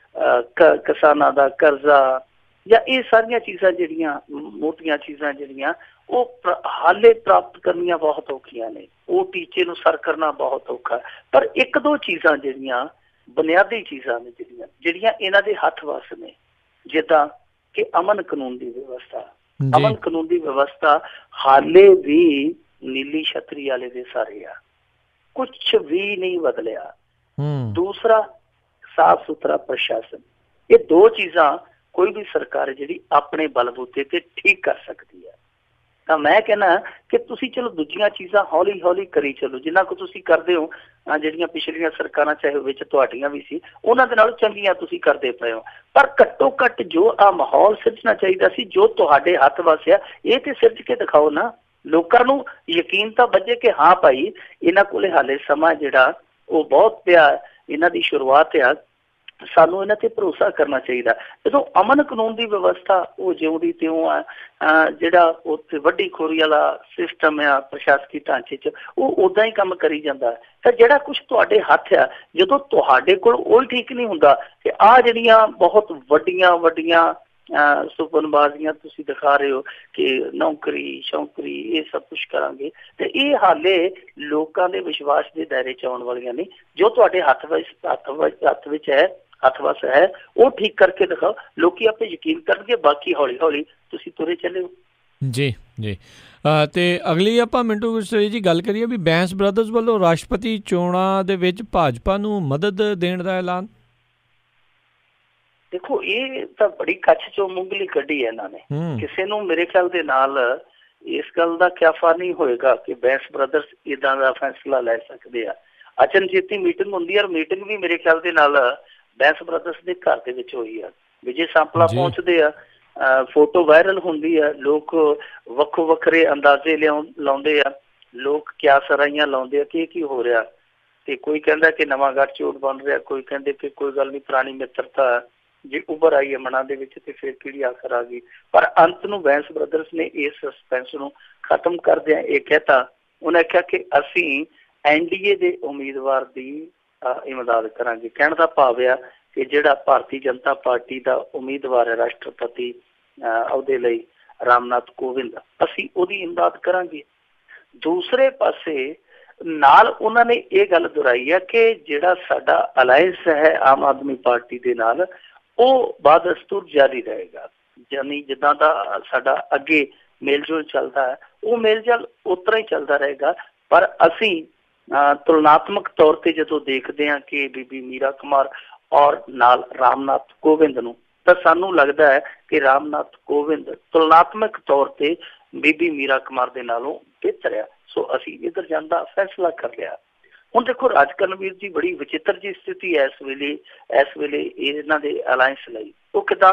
[SPEAKER 2] किसानां दा करजा या ये सारिया चीज़ां जिहड़ियां मोटियां चीज़ां जिहड़ियां वो हाले प्राप्त करनियां बहुत औखियां ने, वो टीचे नूं सर करना बहुत औखा। पर एक दो चीज़ां जिहड़ियां बुनियादी चीज़ां ने जिहड़ियां इन्हां दे हथ वस ने, जिद्दां कि अमन कानून की व्यवस्था। अमन कानून की व्यवस्था हाले भी नीली छतरी वाले दे सारे आ, कुछ भी नहीं बदलिया। दूसरा साफ सुथरा प्रशासन, ये दो चीज़ां कोई भी सरकार है जी अपने बलबूते ते ठीक कर सकती है। तो मैं कहना कि तुसी चलो दूजियां चीज़ां हौली हौली करी चलो, जिन्ना को तुसी करदे हो ਜਿਹੜੀਆਂ पिछलियां सरकारां चाहे विच तुहाडियां भी सी उन्हां दे नाल चंगियां तुसी करदे पए हो। पर घट्टो घट जो आ माहौल सिरजना चाहिदा सी, जो तुहाडे हथ वसिया ये ते सिरज के दिखाओ ना। लोकां नूं यकीन तां बजे कि हाँ भाई इन्हां कोले हाले समा जिहड़ा वो बहुत पिया, इन्हां दी शुरुआत आ, सानू इन्हां ते भरोसा करना चाहिए। जो अमन कानून की व्यवस्था वो ज्यों दी त्यों आ, जिहड़ा उत्थे वड्डी खोरी वाला सिस्टम आ प्रशासकी ढांचे च वो उदां ही काम करी जांदा। तां जिहड़ा कुछ तुहाडे हथ आ, जदों तुहाडे कोल ओही ठीक नहीं हुंदा कि आ जिहड़ियां बहुत वड्डियां वड्डियां सुपनबाजियां तुसीं दिखा रहे हो कि नौकरी शौकरी ये सब कुछ करांगे, ते ये हाले लोकां दे विश्वास के दायरे च आउण वालियां नहीं। जो तुहाडे हथ विच है, हथ वस है, वो ठीक करके दिखाओ, लोग आपे यकीन करनगे। बाकी हौली हौली तुसीं तुरे चले
[SPEAKER 1] जी जी। ਤੇ ਅਗਲੀ ਆਪਾਂ ਮਿੰਟੂ ਗੁਰਸੇਵਕ ਜੀ ਗੱਲ ਕਰੀਏ ਵੀ ਬੈਂਸ ਬ੍ਰਦਰਜ਼ ਵੱਲੋਂ ਰਾਸ਼ਟਰਪਤੀ ਚੋਣਾਂ ਦੇ ਵਿੱਚ ਭਾਜਪਾ ਨੂੰ ਮਦਦ ਦੇਣ ਦਾ ਐਲਾਨ।
[SPEAKER 2] देखो ये तो बड़ी कच्छ चो मूंगली कढ़ी है इन्होंने, किसी नूं मेरे ख्याल दे नाल इस गल का क्याफा नहीं होएगा कि बैंस ब्रदर्स इदां दा फैसला लै सकदे आ। अचनचेती मीटिंग हुंदी है और मीटिंग भी मेरे ख्याल दे नाल बैंस ब्रदर्स दे घर दे विच होई है। विजय सांपला पहुंचदे आ, फोटो वायरल हुंदी है, लोग वक्खो वक्खरे अंदाजे लाउंदे आ, लोग क्या सराइयां लाउंदे आ कि की हो रहा। ते कोई कहंदा कि नवां गठजोड़ बन रहा, कोई कहंदे कि कोई गल नहीं पुरानी मित्रता जे उभर आई है मना दे विच ते फिर किहड़ी आखर आ गई। पर अंत नूं बैंस ब्रदर्स ने इस सस्पेंस नूं खत्म करदिआं ये कहता, उन्हें कहा कि असीं एनडीए दे उम्मीदवार दी इमदाद करांगे। कहण दा भाव आ कि जिहड़ा भारतीय जनता पार्टी दा उम्मीदवार है राष्ट्रपति अहुदे लई रामनाथ कोविंद, असीं उहदी इमदाद करांगे। दूसरे पासे नाल उन्होंने ये गल दोहराई है कि जिहड़ा साडा अलायंस है आम आदमी पार्टी दे नाल वो बादस्तूर जारी रहेगा। यानी जिदा का साडा अगे मेलजोल चलता है वो मेलजोल उतना ही चलता रहेगा। पर असी तुलनात्मक तौर पर जो देखते हैं कि बीबी मीरा कुमार और नाल रामनाथ कोविंद नूं, तो सानू लगता है कि रामनाथ कोविंद तुलनात्मक तौर पर बीबी मीरा कुमार दे नालों बेहतर है। सो असी इधर जाने का फैसला कर लिया। हुण देखो राज करणवीर जी बड़ी विचित्र जी स्थिति है इस वेले इन्हां दे अलायंस लई। वो किदां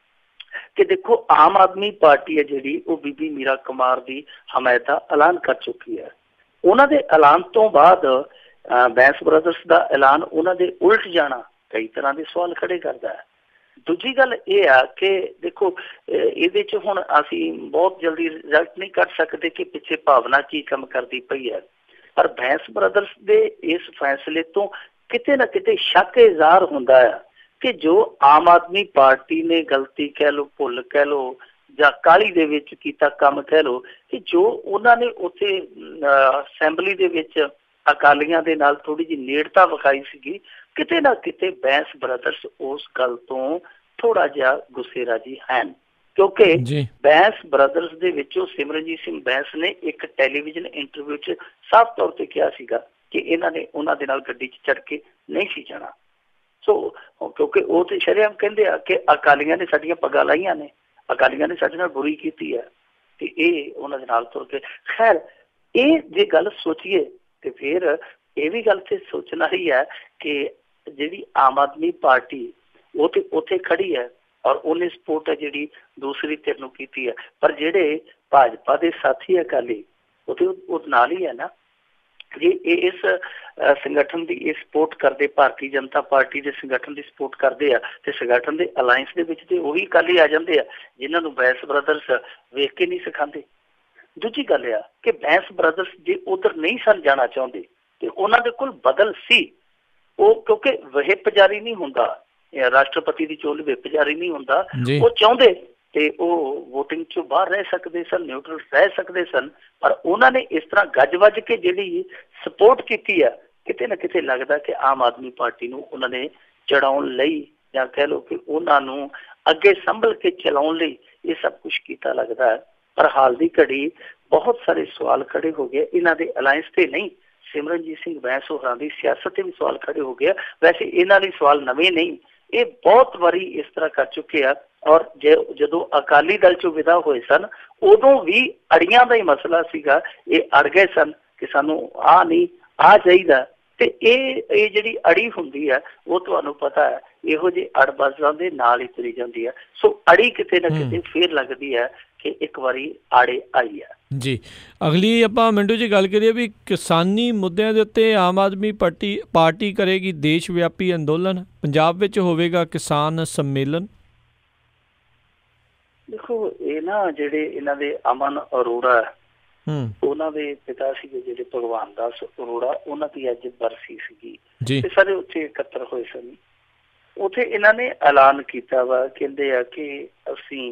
[SPEAKER 2] कि देखो आम आदमी पार्टी है जिहड़ी वो बीबी मीरा कुमार की हमायत का ऐलान कर चुकी है। उन्हां दे ऐलान तो बाद बैंस ब्रदर्स का ऐलान उन्हां दे उल्ट जाना कई तरह के सवाल खड़े करता है। दूजी गल ये आ कि देखो इहदे च हुण असीं बहुत जल्दी रिजल्ट नहीं कर सकते कि पिछे भावना की काम करती पई है। पर बैंस ब्रदर्स दे इस फैसले तो किते ना किते शक इज़हार हुंदा है कि जो आम आदमी पार्टी ने गलती कह लो, भुल कह लो जां काली दे विच कीता काम कह लो, कि जो उन्होंने उत्थे असैंबली दे विच अकालियां दे नाल थोड़ी जी नेड़ता विखाई सीगी, किते ना किते बैंस ब्रदर्स उस गल तो थोड़ा जिहा गुस्सेरा जी हैन। क्योंकि बैंस ब्रदर्स दे विचों सिमरनजीत सिंह बैंस ने एक टैलीविजन इंटरव्यू च साफ तौर पर कहा सीगा कि इन्हां ने उन्हां दे नाल गड्डी च चढ़ के नहीं सी जाना। सो क्योंकि वो तो शरेआम कहंदे आ कि अकालियां ने साडियां पग्गां लाईयां ने, अकालियां ने साडे नाल बुरी कीती है, ते इह उन्हां दे नाल तुर के। खैर ये जे गल सोचीए ते फिर ये भी गल ते सोचना ही है कि जिहड़ी आम आदमी पार्टी वो तो उत्थे खड़ी है और उन्हें सपोर्ट है जिहड़ी दूसरी धिर नूं कीती है। पर जिहड़े भाजपा दे साथी अकाली ਉਹ ਨਾਲ ਹੀ ਹੈ ਨਾ। ਜੇ ਇਹ ਇਸ ਸੰਗਠਨ ਦੀ ਇਹ ਸਪੋਰਟ ਕਰਦੇ, ਭਾਰਤੀ ਜਨਤਾ ਪਾਰਟੀ ਦੇ ਸੰਗਠਨ ਦੀ ਸਪੋਰਟ ਕਰਦੇ ਆ, ਤੇ ਸੰਗਠਨ ਦੇ ਅਲਾਇੰਸ ਦੇ ਵਿੱਚ ਤੇ ਉਹੀ ਕੱਲ ਹੀ ਆ ਜਾਂਦੇ ਆ ਜਿਨ੍ਹਾਂ ਨੂੰ ਬੈਂਸ ਬ੍ਰਦਰਸ ਵੇਖ ਕੇ ਨਹੀਂ ਸਿਖਾਉਂਦੇ। ਦੂਜੀ ਗੱਲ ਆ ਕਿ ਬੈਂਸ ਬ੍ਰਦਰਸ ਜੇ ਉਧਰ ਨਹੀਂ ਸਨ ਜਾਣਾ ਚਾਹੁੰਦੇ ਤੇ ਉਹਨਾਂ ਦੇ ਕੋਲ ਬਦਲ ਸੀ। ਉਹ ਕਿਉਂਕਿ ਵਿਪ ਜਾਰੀ ਨਹੀਂ ਹੁੰਦਾ, ਰਾਸ਼ਟਰਪਤੀ ਦੀ ਚੋਣ ਵਿਪ ਜਾਰੀ ਨਹੀਂ ਹੁੰਦਾ, ਉਹ ਚਾਹੁੰਦੇ ਤੇ ਉਹ ਵੋਟਿੰਗ ਚੋਂ ਬਾਹਰ ਰਹਿ ਸਕਦੇ ਸਨ, ਨਿਊਟਰਲ ਰਹਿ ਸਕਦੇ ਸਨ, ਪਰ ਉਹਨਾਂ ਨੇ ਇਸ ਤਰ੍ਹਾਂ ਗੱਜ ਵੱਜ ਕੇ ਜਿਹੜੀ ਸਪੋਰਟ ਕੀਤੀ ਆ, ਕਿਤੇ ਨਾ ਕਿਤੇ ਲੱਗਦਾ ਕਿ ਆਮ ਆਦਮੀ ਪਾਰਟੀ ਨੂੰ ਉਹਨਾਂ ਨੇ ਚੜਾਉਣ ਲਈ ਜਾਂ ਕਹਿ ਲਓ ਕਿ ਉਹਨਾਂ ਨੂੰ ਅੱਗੇ ਸੰਭਲ ਕੇ ਚਲਾਉਣ ਲਈ ਇਹ ਸਭ ਕੁਛ ਕੀਤਾ ਲੱਗਦਾ ਹੈ। ਪਰ ਹਾਲ ਦੀ ਘੜੀ ਬਹੁਤ ਸਾਰੇ ਸਵਾਲ ਖੜੇ ਹੋ ਗਏ ਇਹਨਾਂ ਦੇ ਅਲਾਇੰਸ ਤੇ ਨਹੀਂ, ਸਿਮਰਨਜੀਤ ਸਿੰਘ ਬੈਂਸ ਹੋਰਾਂ ਦੀ ਸਿਆਸਤ ਤੇ ਵੀ ਸਵਾਲ ਖੜੇ ਹੋ ਗਏ। ਵੈਸੇ ਇਹਨਾਂ ਲਈ ਸਵਾਲ ਨਵੇਂ ਨਹੀਂ, ਇਹ ਬਹੁਤ ਵਾਰੀ ਇਸ ਤਰ੍ਹਾਂ ਕਰ ਚੁੱਕੇ ਆ। ਔਰ ਜਦੋਂ ਅਕਾਲੀ ਦਲ ਚੋਂ ਵਿਦਾ ਹੋਏ ਸਨ ਉਦੋਂ ਵੀ ਅੜੀਆਂ ਦਾ ਹੀ ਮਸਲਾ ਸੀਗਾ, ਇਹ ਅੜ ਗਏ ਸਨ ਕਿ ਸਾਨੂੰ ਆਹ ਨਹੀਂ ਆਹ ਚਾਹੀਦਾ। ਤੇ ਇਹ ਜਿਹੜੀ ਅੜੀ ਹੁੰਦੀ ਹੈ ਉਹ ਤੁਹਾਨੂੰ ਪਤਾ ਹੈ ਇਹੋ ਜਿਹੇ ਅੜਬਜ਼ਾਂ ਦੇ ਨਾਲ ਹੀ ਤੁਰੀ ਜਾਂਦੀ ਹੈ। ਸੋ ਅੜੀ ਕਿਤੇ ਨਾ ਕਿਤੇ ਫੇਰ ਲੱਗਦੀ ਹੈ ਕਿ ਇੱਕ ਵਾਰੀ ਆੜੇ ਆਈ ਹੈ।
[SPEAKER 1] ਜੀ, ਅਗਲੀ ਆਪਾਂ ਮਿੰਟੂ ਜੀ ਗੱਲ ਕਰੀਏ ਵੀ ਕਿਸਾਨੀ ਮੁੱਦਿਆਂ ਦੇ ਉੱਤੇ ਆਮ ਆਦਮੀ ਪਾਰਟੀ ਕਰੇਗੀ ਦੇਸ਼ ਵਿਆਪੀ ਅੰਦੋਲਨ, ਪੰਜਾਬ ਵਿੱਚ ਹੋਵੇਗਾ ਕਿਸਾਨ ਸੰਮੇਲਨ।
[SPEAKER 2] ਦੇਖੋ ਇਹ ਨਾ ਜਿਹੜੇ ਇਹਨਾਂ ਦੇ ਅਮਨ ਅਰੋੜਾ ਉਹਨਾਂ ਦੇ ਪਿਤਾ ਸੀਗੇ ਜਿਹੜੇ ਭਗਵਾਨ ਦਾਸ ਅਰੋੜਾ, ਉਹਨਾਂ ਦੀ ਅੱਜ ਬਰਸੀ ਸੀਗੀ ਤੇ ਸਾਰੇ ਉੱਥੇ ਇਕੱਤਰ ਹੋਏ ਸਨ। ਉੱਥੇ ਇਹਨਾਂ ਨੇ ਐਲਾਨ ਕੀਤਾ ਵਾ, ਕਹਿੰਦੇ ਆ ਕਿ ਅਸੀਂ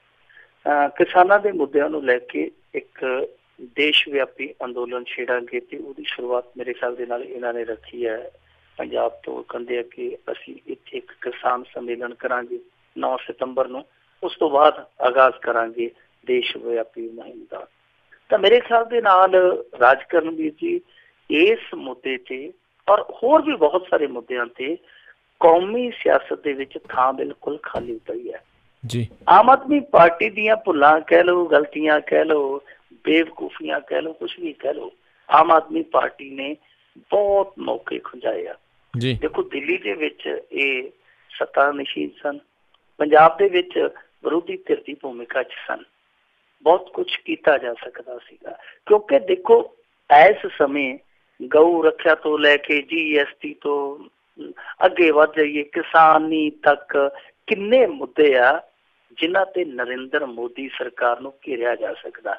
[SPEAKER 2] ਕਿਸਾਨਾਂ ਦੇ ਮੁੱਦਿਆਂ ਨੂੰ ਲੈ ਕੇ ਇੱਕ ਦੇਸ਼ ਵਿਆਪੀ ਅੰਦੋਲਨ ਛੇੜਾਂਗੇ ਤੇ ਉਹਦੀ ਸ਼ੁਰੂਆਤ ਮੇਰੇ ਖਿਆਲ ਦੇ ਨਾਲ ਇਹਨਾਂ ਨੇ ਰੱਖੀ ਹੈ ਪੰਜਾਬ ਤੋਂ। ਕਹਿੰਦੇ ਆ ਕਿ ਅਸੀਂ ਇੱਥੇ ਇੱਕ ਕਿਸਾਨ ਸੰਮੇਲਨ ਕਰਾਂਗੇ 9 ਸਤੰਬਰ ਨੂੰ, ਉਸ ਤੋਂ ਬਾਅਦ ਆਗਾਜ਼ ਕਰਾਂਗੇ ਦੇਸ਼ ਵਿਆਪੀ ਮੁਹਿੰਮ ਦਾ। ਤਾਂ ਮੇਰੇ ਖਿਆਲ ਦੇ ਨਾਲ ਰਾਜਕਰਨਵੀਰ ਜੀ ਇਸ ਮੁੱਦੇ ਤੇ ਔਰ ਹੋਰ ਵੀ ਬਹੁਤ ਸਾਰੇ ਮੁੱਦਿਆਂ ਤੇ ਕੌਮੀ ਸਿਆਸਤ ਦੇ ਵਿੱਚ ਥਾਂ ਬਿਲਕੁਲ ਖਾਲੀ ਪਈ ਹੈ ਜੀ। ਆਮ ਆਦਮੀ ਪਾਰਟੀ ਦੀਆਂ ਭੁੱਲਾਂ ਕਹਿ ਲਓ, ਗਲਤੀਆਂ ਕਹਿ ਲਓ, ਬੇਵਕੂਫੀਆਂ ਕਹਿ ਲਓ, ਕੁਛ ਵੀ ਕਹਿ ਲਓ, ਆਮ ਆਦਮੀ ਪਾਰਟੀ ਨੇ ਬਹੁਤ ਮੌਕੇ ਖੁੰਝਾਏ ਆ ਜੀ। ਦੇਖੋ ਦਿੱਲੀ ਦੇ ਵਿੱਚ ਇਹ ਸੱਤਾ ਨਸ਼ੀਨ ਸਨ, ਪੰਜਾਬ ਦੇ ਵਿੱਚ ਵਿਰੋਧੀ ਧਿਰ ਦੀ ਭੂਮਿਕਾ 'ਚ ਸਨ, ਬਹੁਤ ਕੁਛ ਕੀਤਾ ਜਾ ਸਕਦਾ ਸੀਗਾ। ਕਿਉਂਕਿ ਦੇਖੋ ਇਸ ਸਮੇਂ ਗਊ ਰੱਖਿਆ ਤੋਂ ਲੈ ਕੇ GST ਤੋਂ ਅੱਗੇ ਵੱਧ ਜਾਈਏ, ਕਿਸਾਨੀ ਤੱਕ ਕਿੰਨੇ ਮੁੱਦੇ ਆ ਜਿਨ੍ਹਾਂ ਤੇ ਨਰਿੰਦਰ ਮੋਦੀ ਸਰਕਾਰ ਨੂੰ ਘੇਰਿਆ ਜਾ ਸਕਦਾ।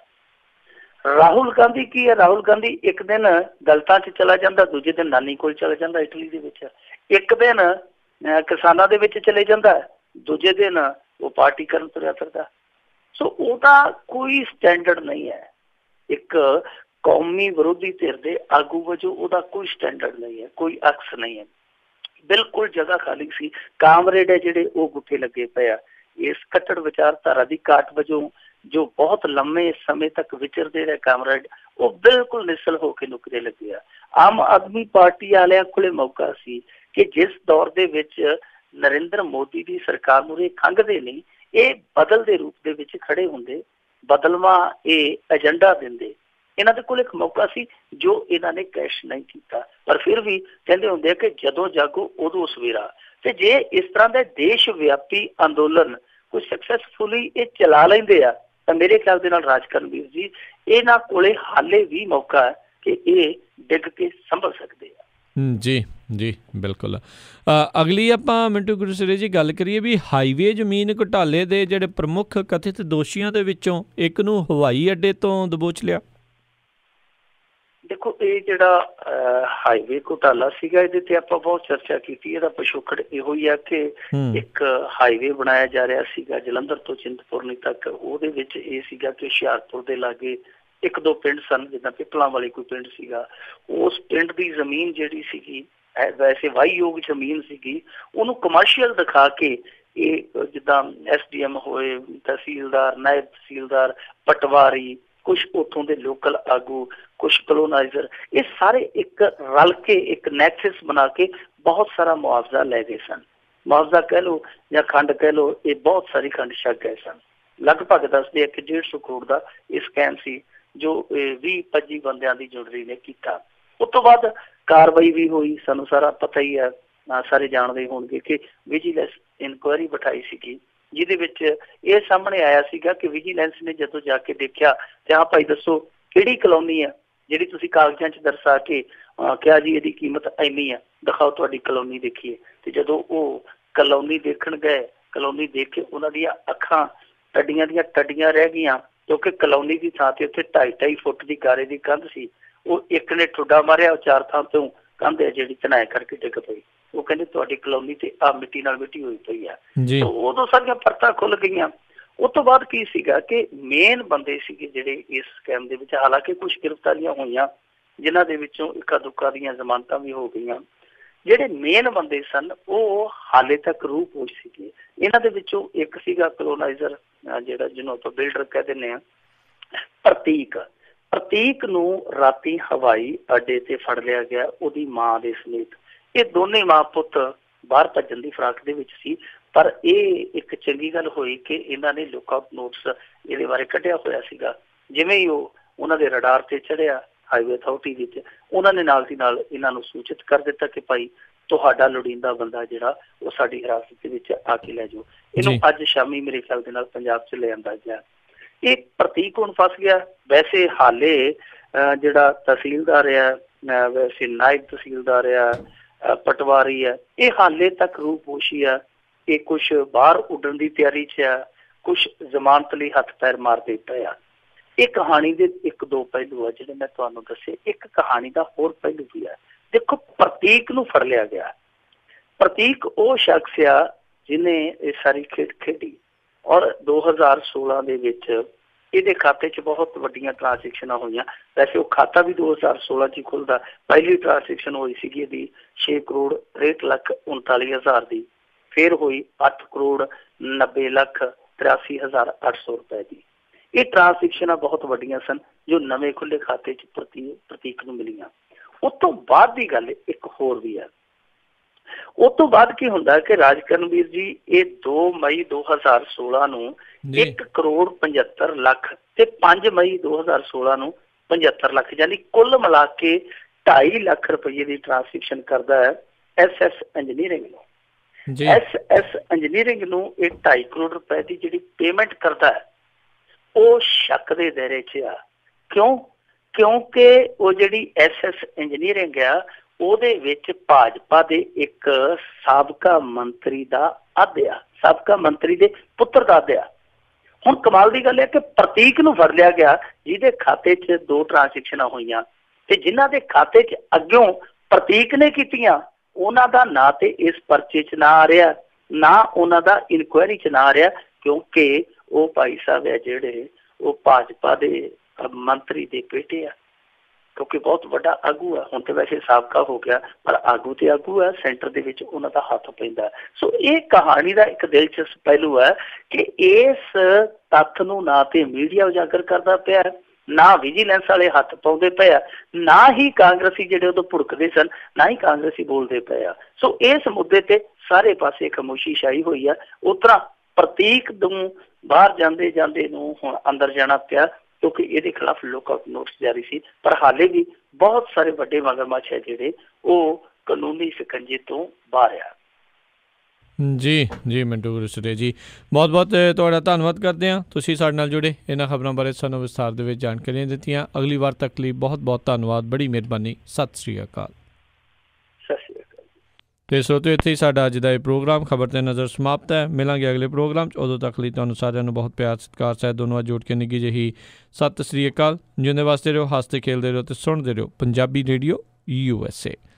[SPEAKER 2] ਰਾਹੁਲ ਗਾਂਧੀ ਕੀ ਹੈ, ਰਾਹੁਲ ਗਾਂਧੀ ਇੱਕ ਦਿਨ ਦਲਿਤਾਂ 'ਚ ਚਲਾ ਜਾਂਦਾ, ਦੂਜੇ ਦਿਨ ਨਾਨੀ ਕੋਲ ਚਲਾ ਜਾਂਦਾ ਇਟਲੀ ਦੇ ਵਿੱਚ, ਇੱਕ ਦਿਨ ਕਿਸਾਨਾਂ ਦੇ ਵਿੱਚ ਚਲੇ ਜਾਂਦਾ, ਦੂਜੇ ਦਿਨ ਉਹ ਪਾਰਟੀ ਕਰਨ ਤੁਰਿਆ ਫਿਰਦਾ। ਸੋ ਉਹਦਾ ਕੋਈ ਸਟੈਂਡਰਡ ਨਹੀਂ ਹੈ, ਇੱਕ ਕੌਮੀ ਵਿਰੋਧੀ ਧਿਰ ਦੇ ਆਗੂ ਵਜੋਂ ਉਹਦਾ ਕੋਈ ਸਟੈਂਡਰਡ ਨਹੀਂ ਹੈ, ਕੋਈ ਅਕਸ ਨਹੀਂ ਹੈ। ਬਿਲਕੁਲ ਜਗ੍ਹਾ ਖਾਲੀ ਸੀ। ਕਾਮਰੇਡ ਹੈ ਜਿਹੜੇ ਉਹ ਗੁੱਠੇ ਲੱਗੇ ਪਏ ਆ ਇਸ ਕੱਟੜ ਵਿਚਾਰਧਾਰਾ ਦੀ ਘਾਟ ਵਜੋਂ, ਜੋ ਬਹੁਤ ਲੰਮੇ ਸਮੇਂ ਤੱਕ ਵਿਚਰਦੇ ਰਹੇ ਕਾਮਰੇਡ, ਉਹ ਬਿਲਕੁਲ ਨਿਸਲ ਹੋ ਕੇ ਨੁਕਰੇ ਲੱਗੇ ਆ। ਆਮ ਆਦਮੀ ਪਾਰਟੀ ਵਾਲਿਆਂ ਕੋਲੇ ਮੌਕਾ ਸੀ ਕਿ ਜਿਸ ਦੌਰ ਦੇ ਵਿੱਚ ਨਰਿੰਦਰ ਮੋਦੀ ਦੀ ਸਰਕਾਰ ਨੂੰ ਇਹ ਖੰਘਦੇ ਨਹੀਂ, ਇਹ ਬਦਲ ਦੇ ਰੂਪ ਦੇ ਵਿੱਚ ਖੜੇ ਹੁੰਦੇ, ਬਦਲਵਾਂ ਇਹ ਏਜੰਡਾ ਦਿੰਦੇ। ਇਹਨਾਂ ਦੇ ਕੋਲ ਇੱਕ ਮੌਕਾ ਸੀ ਜੋ ਇਹਨਾਂ ਨੇ ਕੈਸ਼ ਨਹੀਂ ਕੀਤਾ। ਪਰ ਫਿਰ ਵੀ ਕਹਿੰਦੇ ਹੁੰਦੇ ਆ ਕਿ ਜਦੋਂ ਜਾਗੋ ਉਦੋਂ ਸਵੇਰਾ। ਤੇ ਜੇ ਇਸ ਤਰ੍ਹਾਂ ਦੇ ਦੇਸ਼ ਵਿਆਪੀ ਅੰਦੋਲਨ ਕੋਈ ਸਕਸੈਸਫੁਲੀ ਇਹ ਚਲਾ ਲੈਂਦੇ ਆ ਤਾਂ ਮੇਰੇ ਖਿਆਲ ਦੇ ਨਾਲ ਰਾਜਕਰਨਵੀਰ ਜੀ ਇਹਨਾਂ ਕੋਲੇ ਹਾਲੇ ਵੀ ਮੌਕਾ ਹੈ ਕਿ ਇਹ ਡਿੱਗ ਕੇ ਸੰਭਲ ਸਕਦੇ ਆ।
[SPEAKER 1] ਜੀ ਜੀ ਬਿਲਕੁਲ। ਅਗਲੀ ਆਪਾਂ ਮਿੰਟੂ ਗੁਰਸਰੇ ਜੀ ਗੱਲ ਕਰੀਏ ਵੀ ਹਾਈਵੇ ਜ਼ਮੀਨ ਘੁਟਾਲੇ ਦੇ ਜਿਹੜੇ ਪ੍ਰਮੁੱਖ ਕਥਿਤ ਦੋਸ਼ੀਆਂ ਦੇ ਵਿੱਚੋਂ ਇੱਕ ਨੂੰ ਹਵਾਈ ਅੱਡੇ ਤੋਂ ਦਬੋਚ ਲਿਆ।
[SPEAKER 2] ਦੇਖੋ ਇਹ ਜਿਹੜਾ ਹਾਈਵੇ ਘੁਟਾਲਾ ਸੀਗਾ ਇਹਦੇ ਤੇ ਆਪਾਂ ਬਹੁਤ ਚਰਚਾ ਕੀਤੀ। ਇਹਦਾ ਪਿਛੋਕੜ ਇਹੋ ਹੀ ਆ ਕਿ ਇੱਕ ਹਾਈਵੇ ਬਣਾਇਆ ਜਾ ਰਿਹਾ ਸੀਗਾ ਜਲੰਧਰ ਤੋਂ ਚਿੰਤਪੁਰਨੀ ਤੱਕ। ਉਹਦੇ ਵਿੱਚ ਇਹ ਸੀਗਾ ਕਿ ਹੁਸ਼ਿਆਰਪੁਰ ਦੇ ਲਾਗੇ ਇੱਕ ਦੋ ਪਿੰਡ ਸਨ, ਜਿੱਦਾਂ ਪਿਪਲਾਂ ਵਾਲੀ ਕੋਈ ਪਿੰਡ ਸੀਗਾ, ਉਸ ਪਿੰਡ ਦੀ ਜ਼ਮੀਨ ਜਿਹੜੀ ਸੀਗੀ ਵੈਸੇ ਵਾਹੀਯੋਗ ਜ਼ਮੀਨ ਸੀਗੀ, ਉਹਨੂੰ ਕਮਰਸ਼ੀਅਲ ਦਿਖਾ ਕੇ ਇਹ ਜਿੱਦਾਂ SDM ਹੋਏ, ਤਹਿਸੀਲਦਾਰ, ਨਾਇਬ ਤਹਿਸੀਲਦਾਰ, ਪਟਵਾਰੀ, ਕੁਛ ਉੱਥੋਂ ਦੇ ਲੋਕਲ ਆਗੂ, ਕੁਛ ਕਲੋਨਾਈਜ਼ਰ, ਇਹ ਸਾਰੇ ਇੱਕ ਰਲ ਕੇ ਇੱਕ ਨੈਕਸਸ ਬਣਾ ਕੇ ਬਹੁਤ ਸਾਰਾ ਮੁਆਵਜ਼ਾ ਲੈ ਗਏ ਸਨ। ਮੁਆਵਜ਼ਾ ਕਹਿ ਲਓ ਜਾਂ ਖੰਡ ਕਹਿ ਲਓ, ਇਹ ਬਹੁਤ ਸਾਰੀ ਖੰਡ ਛਕ ਗਏ ਸਨ। ਲਗਭਗ ਦੱਸਦੇ ਆ ਕਿ 150 ਕਰੋੜ ਦਾ ਇਹ ਸਕੈਮ ਸੀ ਜੋ 20-25 ਬੰਦਿਆਂ ਦੀ ਜੁੜਰੀ ਨੇ ਕੀਤਾ। ਉਸ ਤੋਂ ਬਾਅਦ ਕਾਰਵਾਈ ਵੀ ਹੋਈ, ਸਾਨੂੰ ਸਾਰਾ ਪਤਾ ਹੀ ਹੈ, ਸਾਰੇ ਜਾਣਦੇ ਹੋਣਗੇ ਕਿ ਵਿਜੀਲੈਂਸ ਇਨਕੁਆਇਰੀ ਬਿਠਾਈ ਸੀਗੀ, ਜਿਹਦੇ ਵਿੱਚ ਇਹ ਸਾਹਮਣੇ ਆਇਆ ਸੀਗਾ ਕਿ ਵਿਜੀਲੈਂਸ ਨੇ ਜਦੋਂ ਜਾ ਕੇ ਦੇਖਿਆ ਤੇ ਹਾਂ ਭਾਈ ਦੱਸੋ ਕਿਹੜੀ ਕਲੋਨੀ ਆ ਜਿਹੜੀ ਤੁਸੀਂ ਕਾਗਜ਼ਾਂ 'ਚ ਦਰਸਾ ਕੇ ਕਿਹਾ ਜੀ ਇਹਦੀ ਕੀਮਤ ਇੰਨੀ ਆ, ਦਿਖਾਓ ਤੁਹਾਡੀ ਕਲੋਨੀ ਦੇਖੀਏ। ਤੇ ਜਦੋਂ ਉਹ ਕਲੋਨੀ ਦੇਖਣ ਗਏ, ਕਲੋਨੀ ਦੇਖ ਕੇ ਉਹਨਾਂ ਦੀਆਂ ਅੱਖਾਂ ਟੱਡੀਆਂ ਦੀਆਂ ਟੱਡੀਆਂ ਰਹਿ ਗਈਆਂ, ਕਿਉਂਕਿ ਕਲੋਨੀ ਦੀ ਥਾਂ ਤੇ ਉੱਥੇ 2.5 ਫੁੱਟ ਦੀ ਗਾਰੇ ਦੀ ਕੰਧ ਸੀ। ਉਹ ਇੱਕ ਨੇ ਠੁੱਡਾ ਮਾਰਿਆ, ਉਹ 4 ਥਾਂ ਤੋਂ ਕੰਧ ਹੈ ਜਿਹੜੀ ਧਨਾਏ ਕਰਕੇ ਡਿੱਗ ਪਈ। ਉਹ ਕਹਿੰਦੇ ਤੁਹਾਡੀ ਕਲੋਨੀ ਤੇ ਆ ਮਿੱਟੀ ਨਾਲ ਮਿੱਟੀ ਹੋਈ ਪਈ ਆ। ਉਦੋਂ ਸਾਰੀਆਂ ਪਰਤਾਂ ਖੁੱਲ ਗਈਆਂ। ਉਸ ਤੋਂ ਬਾਅਦ ਕੀ ਸੀਗਾ ਕਿ ਮੇਨ ਬੰਦੇ ਸੀਗੇ ਜਿਹੜੇ ਇਸ ਸਕੈਮ ਦੇ ਵਿੱਚ, ਹਾਲਾਂਕਿ ਕੁਛ ਗ੍ਰਿਫਤਾਰੀਆਂ ਹੋਈਆਂ ਜਿਨ੍ਹਾਂ ਦੇ ਵਿੱਚੋਂ ਇੱਕਾ ਦੁੱਕਾ ਦੀਆਂ ਜ਼ਮਾਨਤਾਂ ਵੀ ਹੋ ਗਈਆਂ। ਜਿਹੜੇ ਮੇਨ ਬੰਦੇ ਸਨ ਉਹ ਹਾਲੇ ਤੱਕ ਰੂਪੋਸ਼ ਸੀਗੇ। ਇਹਨਾਂ ਦੇ ਵਿੱਚੋਂ ਇੱਕ ਸੀਗਾ ਕਲੋਨਾਈਜ਼ਰ, ਜਿਹੜਾ ਜਿਹਨੂੰ ਆਪਾਂ ਬਿਲਡਰ ਕਹਿ ਦਿੰਦੇ ਹਾਂ, ਪ੍ਰਤੀਕ। ਪ੍ਰਤੀਕ ਨੂੰ ਰਾਤੀ ਹਵਾਈ ਅੱਡੇ ਤੇ ਫੜ ਲਿਆ ਗਿਆ, ਉਹਦੀ ਮਾਂ ਦੇ ਸਮੇਤ। ਇਹ ਦੋਨੇ ਮਾਂ ਪੁੱਤ ਬਾਹਰ ਭੱਜਣ ਦੀ ਫਰਾਕ ਦੇ ਵਿੱਚ ਸੀ, ਪਰ ਇਹ ਇੱਕ ਚੰਗੀ ਗੱਲ ਹੋਈ ਕਿ ਇਹਨਾਂ ਨੇ ਲੁੱਕਆਊਟ ਨੋਟਿਸ ਇਹਦੇ ਬਾਰੇ ਕੱਢਿਆ ਹੋਇਆ ਸੀਗਾ। ਜਿਵੇਂ ਹੀ ਉਹ ਉਹਨਾਂ ਦੇ ਰਡਾਰ ਤੇ ਚੜਿਆ ਹਾਈਵੇ ਅਥਾਰਟੀ ਵਿੱਚ, ਉਹਨਾਂ ਨੇ ਨਾਲ ਦੀ ਨਾਲ ਇਹਨਾਂ ਨੂੰ ਸੂਚਿਤ ਕਰ ਦਿੱਤਾ ਕਿ ਭਾਈ ਤੁਹਾਡਾ ਲੋੜੀਂਦਾ ਬੰਦਾ ਜਿਹੜਾ ਉਹ ਸਾਡੀ ਹਿਰਾਸਤ ਦੇ ਵਿੱਚ ਆ ਕੇ ਲੈ ਜਾਓ। ਇਹਨੂੰ ਅੱਜ ਸ਼ਾਮੀ ਮੇਰੇ ਖਿਆਲ ਦੇ ਨਾਲ ਪੰਜਾਬ 'ਚ ਲੈ ਆਂਦਾ ਗਿਆ। ਇਹ ਪ੍ਰਤੀਕ ਹੁਣ ਫਸ ਗਿਆ। ਵੈਸੇ ਹਾਲੇ ਜਿਹੜਾ ਤਹਿਸੀਲਦਾਰ ਆ, ਵੈਸੇ ਨਾਇਬ ਤਹਿਸੀਲਦਾਰ ਆ, ਪਟਵਾਰੀ ਆ, ਇਹ ਹਾਲੇ ਤੱਕ ਰੂਪੋਸ਼ੀ ਆ। ਇਹ ਕੁਛ ਬਾਹਰ ਉੱਡਣ ਦੀ ਤਿਆਰੀ 'ਚ ਆ, ਕੁਛ ਜ਼ਮਾਨਤ ਲਈ ਹੱਥ ਪੈਰ ਮਾਰਦੇ ਪਏ ਆ। ਇਹ ਕਹਾਣੀ ਦੇ 1-2 ਪਹਿਲੂ ਆ ਜਿਹੜੇ ਮੈਂ ਤੁਹਾਨੂੰ ਦੱਸੇ। ਇੱਕ ਕਹਾਣੀ ਦਾ ਹੋਰ ਪਹਿਲੂ ਵੀ ਆ। ਦੇਖੋ, ਪ੍ਰਤੀਕ ਨੂੰ ਫੜ ਲਿਆ ਗਿਆ। ਪ੍ਰਤੀਕ ਉਹ ਸ਼ਖਸ ਆ ਜਿਹਨੇ ਇਹ ਸਾਰੀ ਖੇਡ ਖੇਡੀ, ਔਰ 2016 ਦੇ ਵਿੱਚ ਇਹਦੇ ਖਾਤੇ 'ਚ ਬਹੁਤ ਵੱਡੀਆਂ ਟ੍ਰਾਂਜੈਕਸ਼ਨਾਂ ਹੋਈਆਂ। ਵੈਸੇ ਉਹ ਖਾਤਾ ਵੀ 2016 'ਚ ਹੀ ਖੁੱਲ੍ਹਦਾ। ਪਹਿਲੀ ਟ੍ਰਾਂਜੈਕਸ਼ਨ ਹੋਈ ਸੀਗੀ ਇਹਦੀ 6,63,39,000 ਦੀ, ਫਿਰ ਹੋਈ 8,90,83,800 ਰੁਪਏ ਦੀ। ਇਹ ਟ੍ਰਾਂਜੈਕਸ਼ਨਾਂ ਬਹੁਤ ਵੱਡੀਆਂ ਸਨ ਜੋ ਨਵੇਂ ਖੁੱਲ੍ਹੇ ਖਾਤੇ 'ਚ ਪ੍ਰਤੀਕ ਨੂੰ ਮਿਲੀਆਂ। ਉਸ ਤੋਂ ਬਾਅਦ ਦੀ ਗੱਲ ਇੱਕ ਹੋਰ ਵੀ ਹੈ। ਉਸ ਤੋਂ ਬਾਅਦ ਕੀ ਹੁੰਦਾ ਕਿ ਰਾਜ ਕਰਨਵੀਰ ਜੀ, ਇਹ 2 ਮਈ 2016 ਨੂੰ 1,75,00,000 ਤੇ 5 ਮਈ 2016 ਨੂੰ 75 ਲੱਖ, ਯਾਨੀ ਕੁੱਲ ਮਿਲਾ ਕੇ 2.5 ਲੱਖ ਰੁਪਏ ਦੀ ਟ੍ਰਾਂਸੈਕਸ਼ਨ ਕਰਦਾ ਹੈ SS ਇੰਜੀਨੀਅਰਿੰਗ ਨੂੰ। SS ਇੰਜੀਨੀਅਰਿੰਗ ਨੂੰ ਇਹ 2.5 ਕਰੋੜ ਰੁਪਏ ਦੀ ਜਿਹੜੀ ਪੇਮੈਂਟ ਕਰਦਾ ਹੈ ਉਹ ਸ਼ੱਕ ਦੇ ਦਾਇਰੇ 'ਚ ਆ। ਕਿਉਂਕਿ ਉਹ ਜਿਹੜੀ SS ਇੰਜੀਨੀਅਰਿੰਗ ਆ ਉਹਦੇ ਵਿੱਚ ਭਾਜਪਾ ਦੇ ਇੱਕ ਸਾਬਕਾ ਮੰਤਰੀ ਦਾ ਅੱਧ ਆ, ਸਾਬਕਾ ਮੰਤਰੀ ਦੇ ਪੁੱਤਰ ਦਾ ਅੱਧ ਆ। ਹੁਣ ਕਮਾਲ ਦੀ ਗੱਲ ਹੈ ਕਿ ਪ੍ਰਤੀਕ ਨੂੰ ਫੜ ਲਿਆ ਗਿਆ ਜਿਹਦੇ ਖਾਤੇ 'ਚ 2 ਟ੍ਰਾਂਜੈਕਸ਼ਨਾਂ ਹੋਈਆਂ, ਤੇ ਜਿਨ੍ਹਾਂ ਦੇ ਖਾਤੇ 'ਚ ਅੱਗਿਓਂ ਪ੍ਰਤੀਕ ਨੇ ਕੀਤੀਆਂ ਉਹਨਾਂ ਦਾ ਨਾਂ ਤੇ ਇਸ ਪਰਚੇ 'ਚ ਨਾ ਆ ਰਿਹਾ, ਨਾ ਉਹਨਾਂ ਦਾ ਇਨਕੁਆਇਰੀ 'ਚ ਨਾ ਆ ਰਿਹਾ, ਕਿਉਂਕਿ ਉਹ ਭਾਈ ਸਾਹਿਬ ਹੈ ਜਿਹੜੇ ਉਹ ਭਾਜਪਾ ਦੇ ਮੰਤਰੀ ਦੇ ਬੇਟੇ ਆ, ਕਿਉਂਕਿ ਬਹੁਤ ਵੱਡਾ ਆਗੂ ਆ। ਹੁਣ ਤੇ ਵੈਸੇ ਸਾਬਕਾ ਹੋ ਗਿਆ, ਪਰ ਆਗੂ ਤੇ ਆਗੂ ਆ, ਸੈਂਟਰ ਦੇ ਵਿੱਚ ਉਹਨਾਂ ਦਾ ਹੱਥ ਪੈਂਦਾ। ਸੋ ਇਹ ਕਹਾਣੀ ਦਾ ਇੱਕ ਦਿਲਚਸਪ ਪਹਿਲੂ ਹੈ ਕਿ ਇਸ ਤੱਥ ਨੂੰ ਨਾ ਤੇ ਮੀਡੀਆ ਉਜਾਗਰ ਕਰਦਾ ਪਿਆ, ਨਾ ਵਿਜੀਲੈਂਸ ਵਾਲੇ ਹੱਥ ਪਾਉਂਦੇ ਪਏ ਆ, ਨਾ ਹੀ ਕਾਂਗਰਸੀ ਜਿਹੜੇ ਉਦੋਂ ਭੁੜਕਦੇ ਸਨ, ਨਾ ਹੀ ਕਾਂਗਰਸੀ ਬੋਲਦੇ ਪਏ ਆ। ਸੋ ਇਸ ਮੁੱਦੇ ਤੇ ਸਾਰੇ ਪਾਸੇ ਖਾਮੋਸ਼ੀ ਛਾਈ ਹੋਈ ਆ। ਉਸ ਤਰ੍ਹਾਂ ਪ੍ਰਤੀਕ ਨੂੰ ਬਾਹਰ ਜਾਂਦੇ ਜਾਂਦੇ ਨੂੰ ਹੁਣ ਅੰਦਰ ਜਾਣਾ ਪਿਆ, ਕਿਉਂਕਿ ਇਹਦੇ ਖਿਲਾਫ ਲੁੱਕਆਊਟ ਨੋਟਿਸ ਜਾਰੀ ਸੀ। ਪਰ ਹਾਲੇ ਵੀ ਬਹੁਤ ਸਾਰੇ ਵੱਡੇ ਮਗਰਮੱਛ ਹੈ ਜਿਹੜੇ ਉਹ ਕਾਨੂੰਨੀ ਸ਼ਿਕੰਜੇ ਤੋਂ ਬਾਹਰ ਆ।
[SPEAKER 1] ਜੀ ਮਿੰਟੂ ਗੁਰਸਰੇ ਜੀ, ਬਹੁਤ ਬਹੁਤ ਤੁਹਾਡਾ ਧੰਨਵਾਦ ਕਰਦੇ ਹਾਂ। ਤੁਸੀਂ ਸਾਡੇ ਨਾਲ ਜੁੜੇ, ਇਹਨਾਂ ਖਬਰਾਂ ਬਾਰੇ ਸਾਨੂੰ ਵਿਸਥਾਰ ਦੇ ਵਿੱਚ ਜਾਣਕਾਰੀਆਂ ਦਿੱਤੀਆਂ। ਅਗਲੀ ਵਾਰ ਤੱਕ ਲਈ ਬਹੁਤ ਬਹੁਤ ਧੰਨਵਾਦ, ਬੜੀ ਮਿਹਰਬਾਨੀ। ਸਤਿ ਸ਼੍ਰੀ ਅਕਾਲ।
[SPEAKER 2] ਸਤਿ ਸ਼੍ਰੀ ਅਕਾਲ।
[SPEAKER 1] ਤੇ ਸਰੋਤਿਓ, ਇੱਥੇ ਹੀ ਸਾਡਾ ਅੱਜ ਦਾ ਇਹ ਪ੍ਰੋਗਰਾਮ ਖਬਰ ਤੇ ਨਜ਼ਰ ਸਮਾਪਤ ਹੈ। ਮਿਲਾਂਗੇ ਅਗਲੇ ਪ੍ਰੋਗਰਾਮ 'ਚ। ਉਦੋਂ ਤੱਕ ਲਈ ਤੁਹਾਨੂੰ ਸਾਰਿਆਂ ਨੂੰ ਬਹੁਤ ਪਿਆਰ ਸਤਿਕਾਰ ਸਾਹਿਤ ਦੋਨੋਂ ਜੋੜ ਕੇ ਨਿੱਘੀ ਜਿਹੀ ਸਤਿ ਸ਼੍ਰੀ ਅਕਾਲ। ਜਿਉਂਦੇ ਵਾਸਤੇ ਰਹੋ, ਹੱਸਦੇ ਖੇਲਦੇ ਰਹੋ ਤੇ ਸੁਣਦੇ ਰਹੋ ਪੰਜਾਬੀ ਰੇਡੀਓ USA।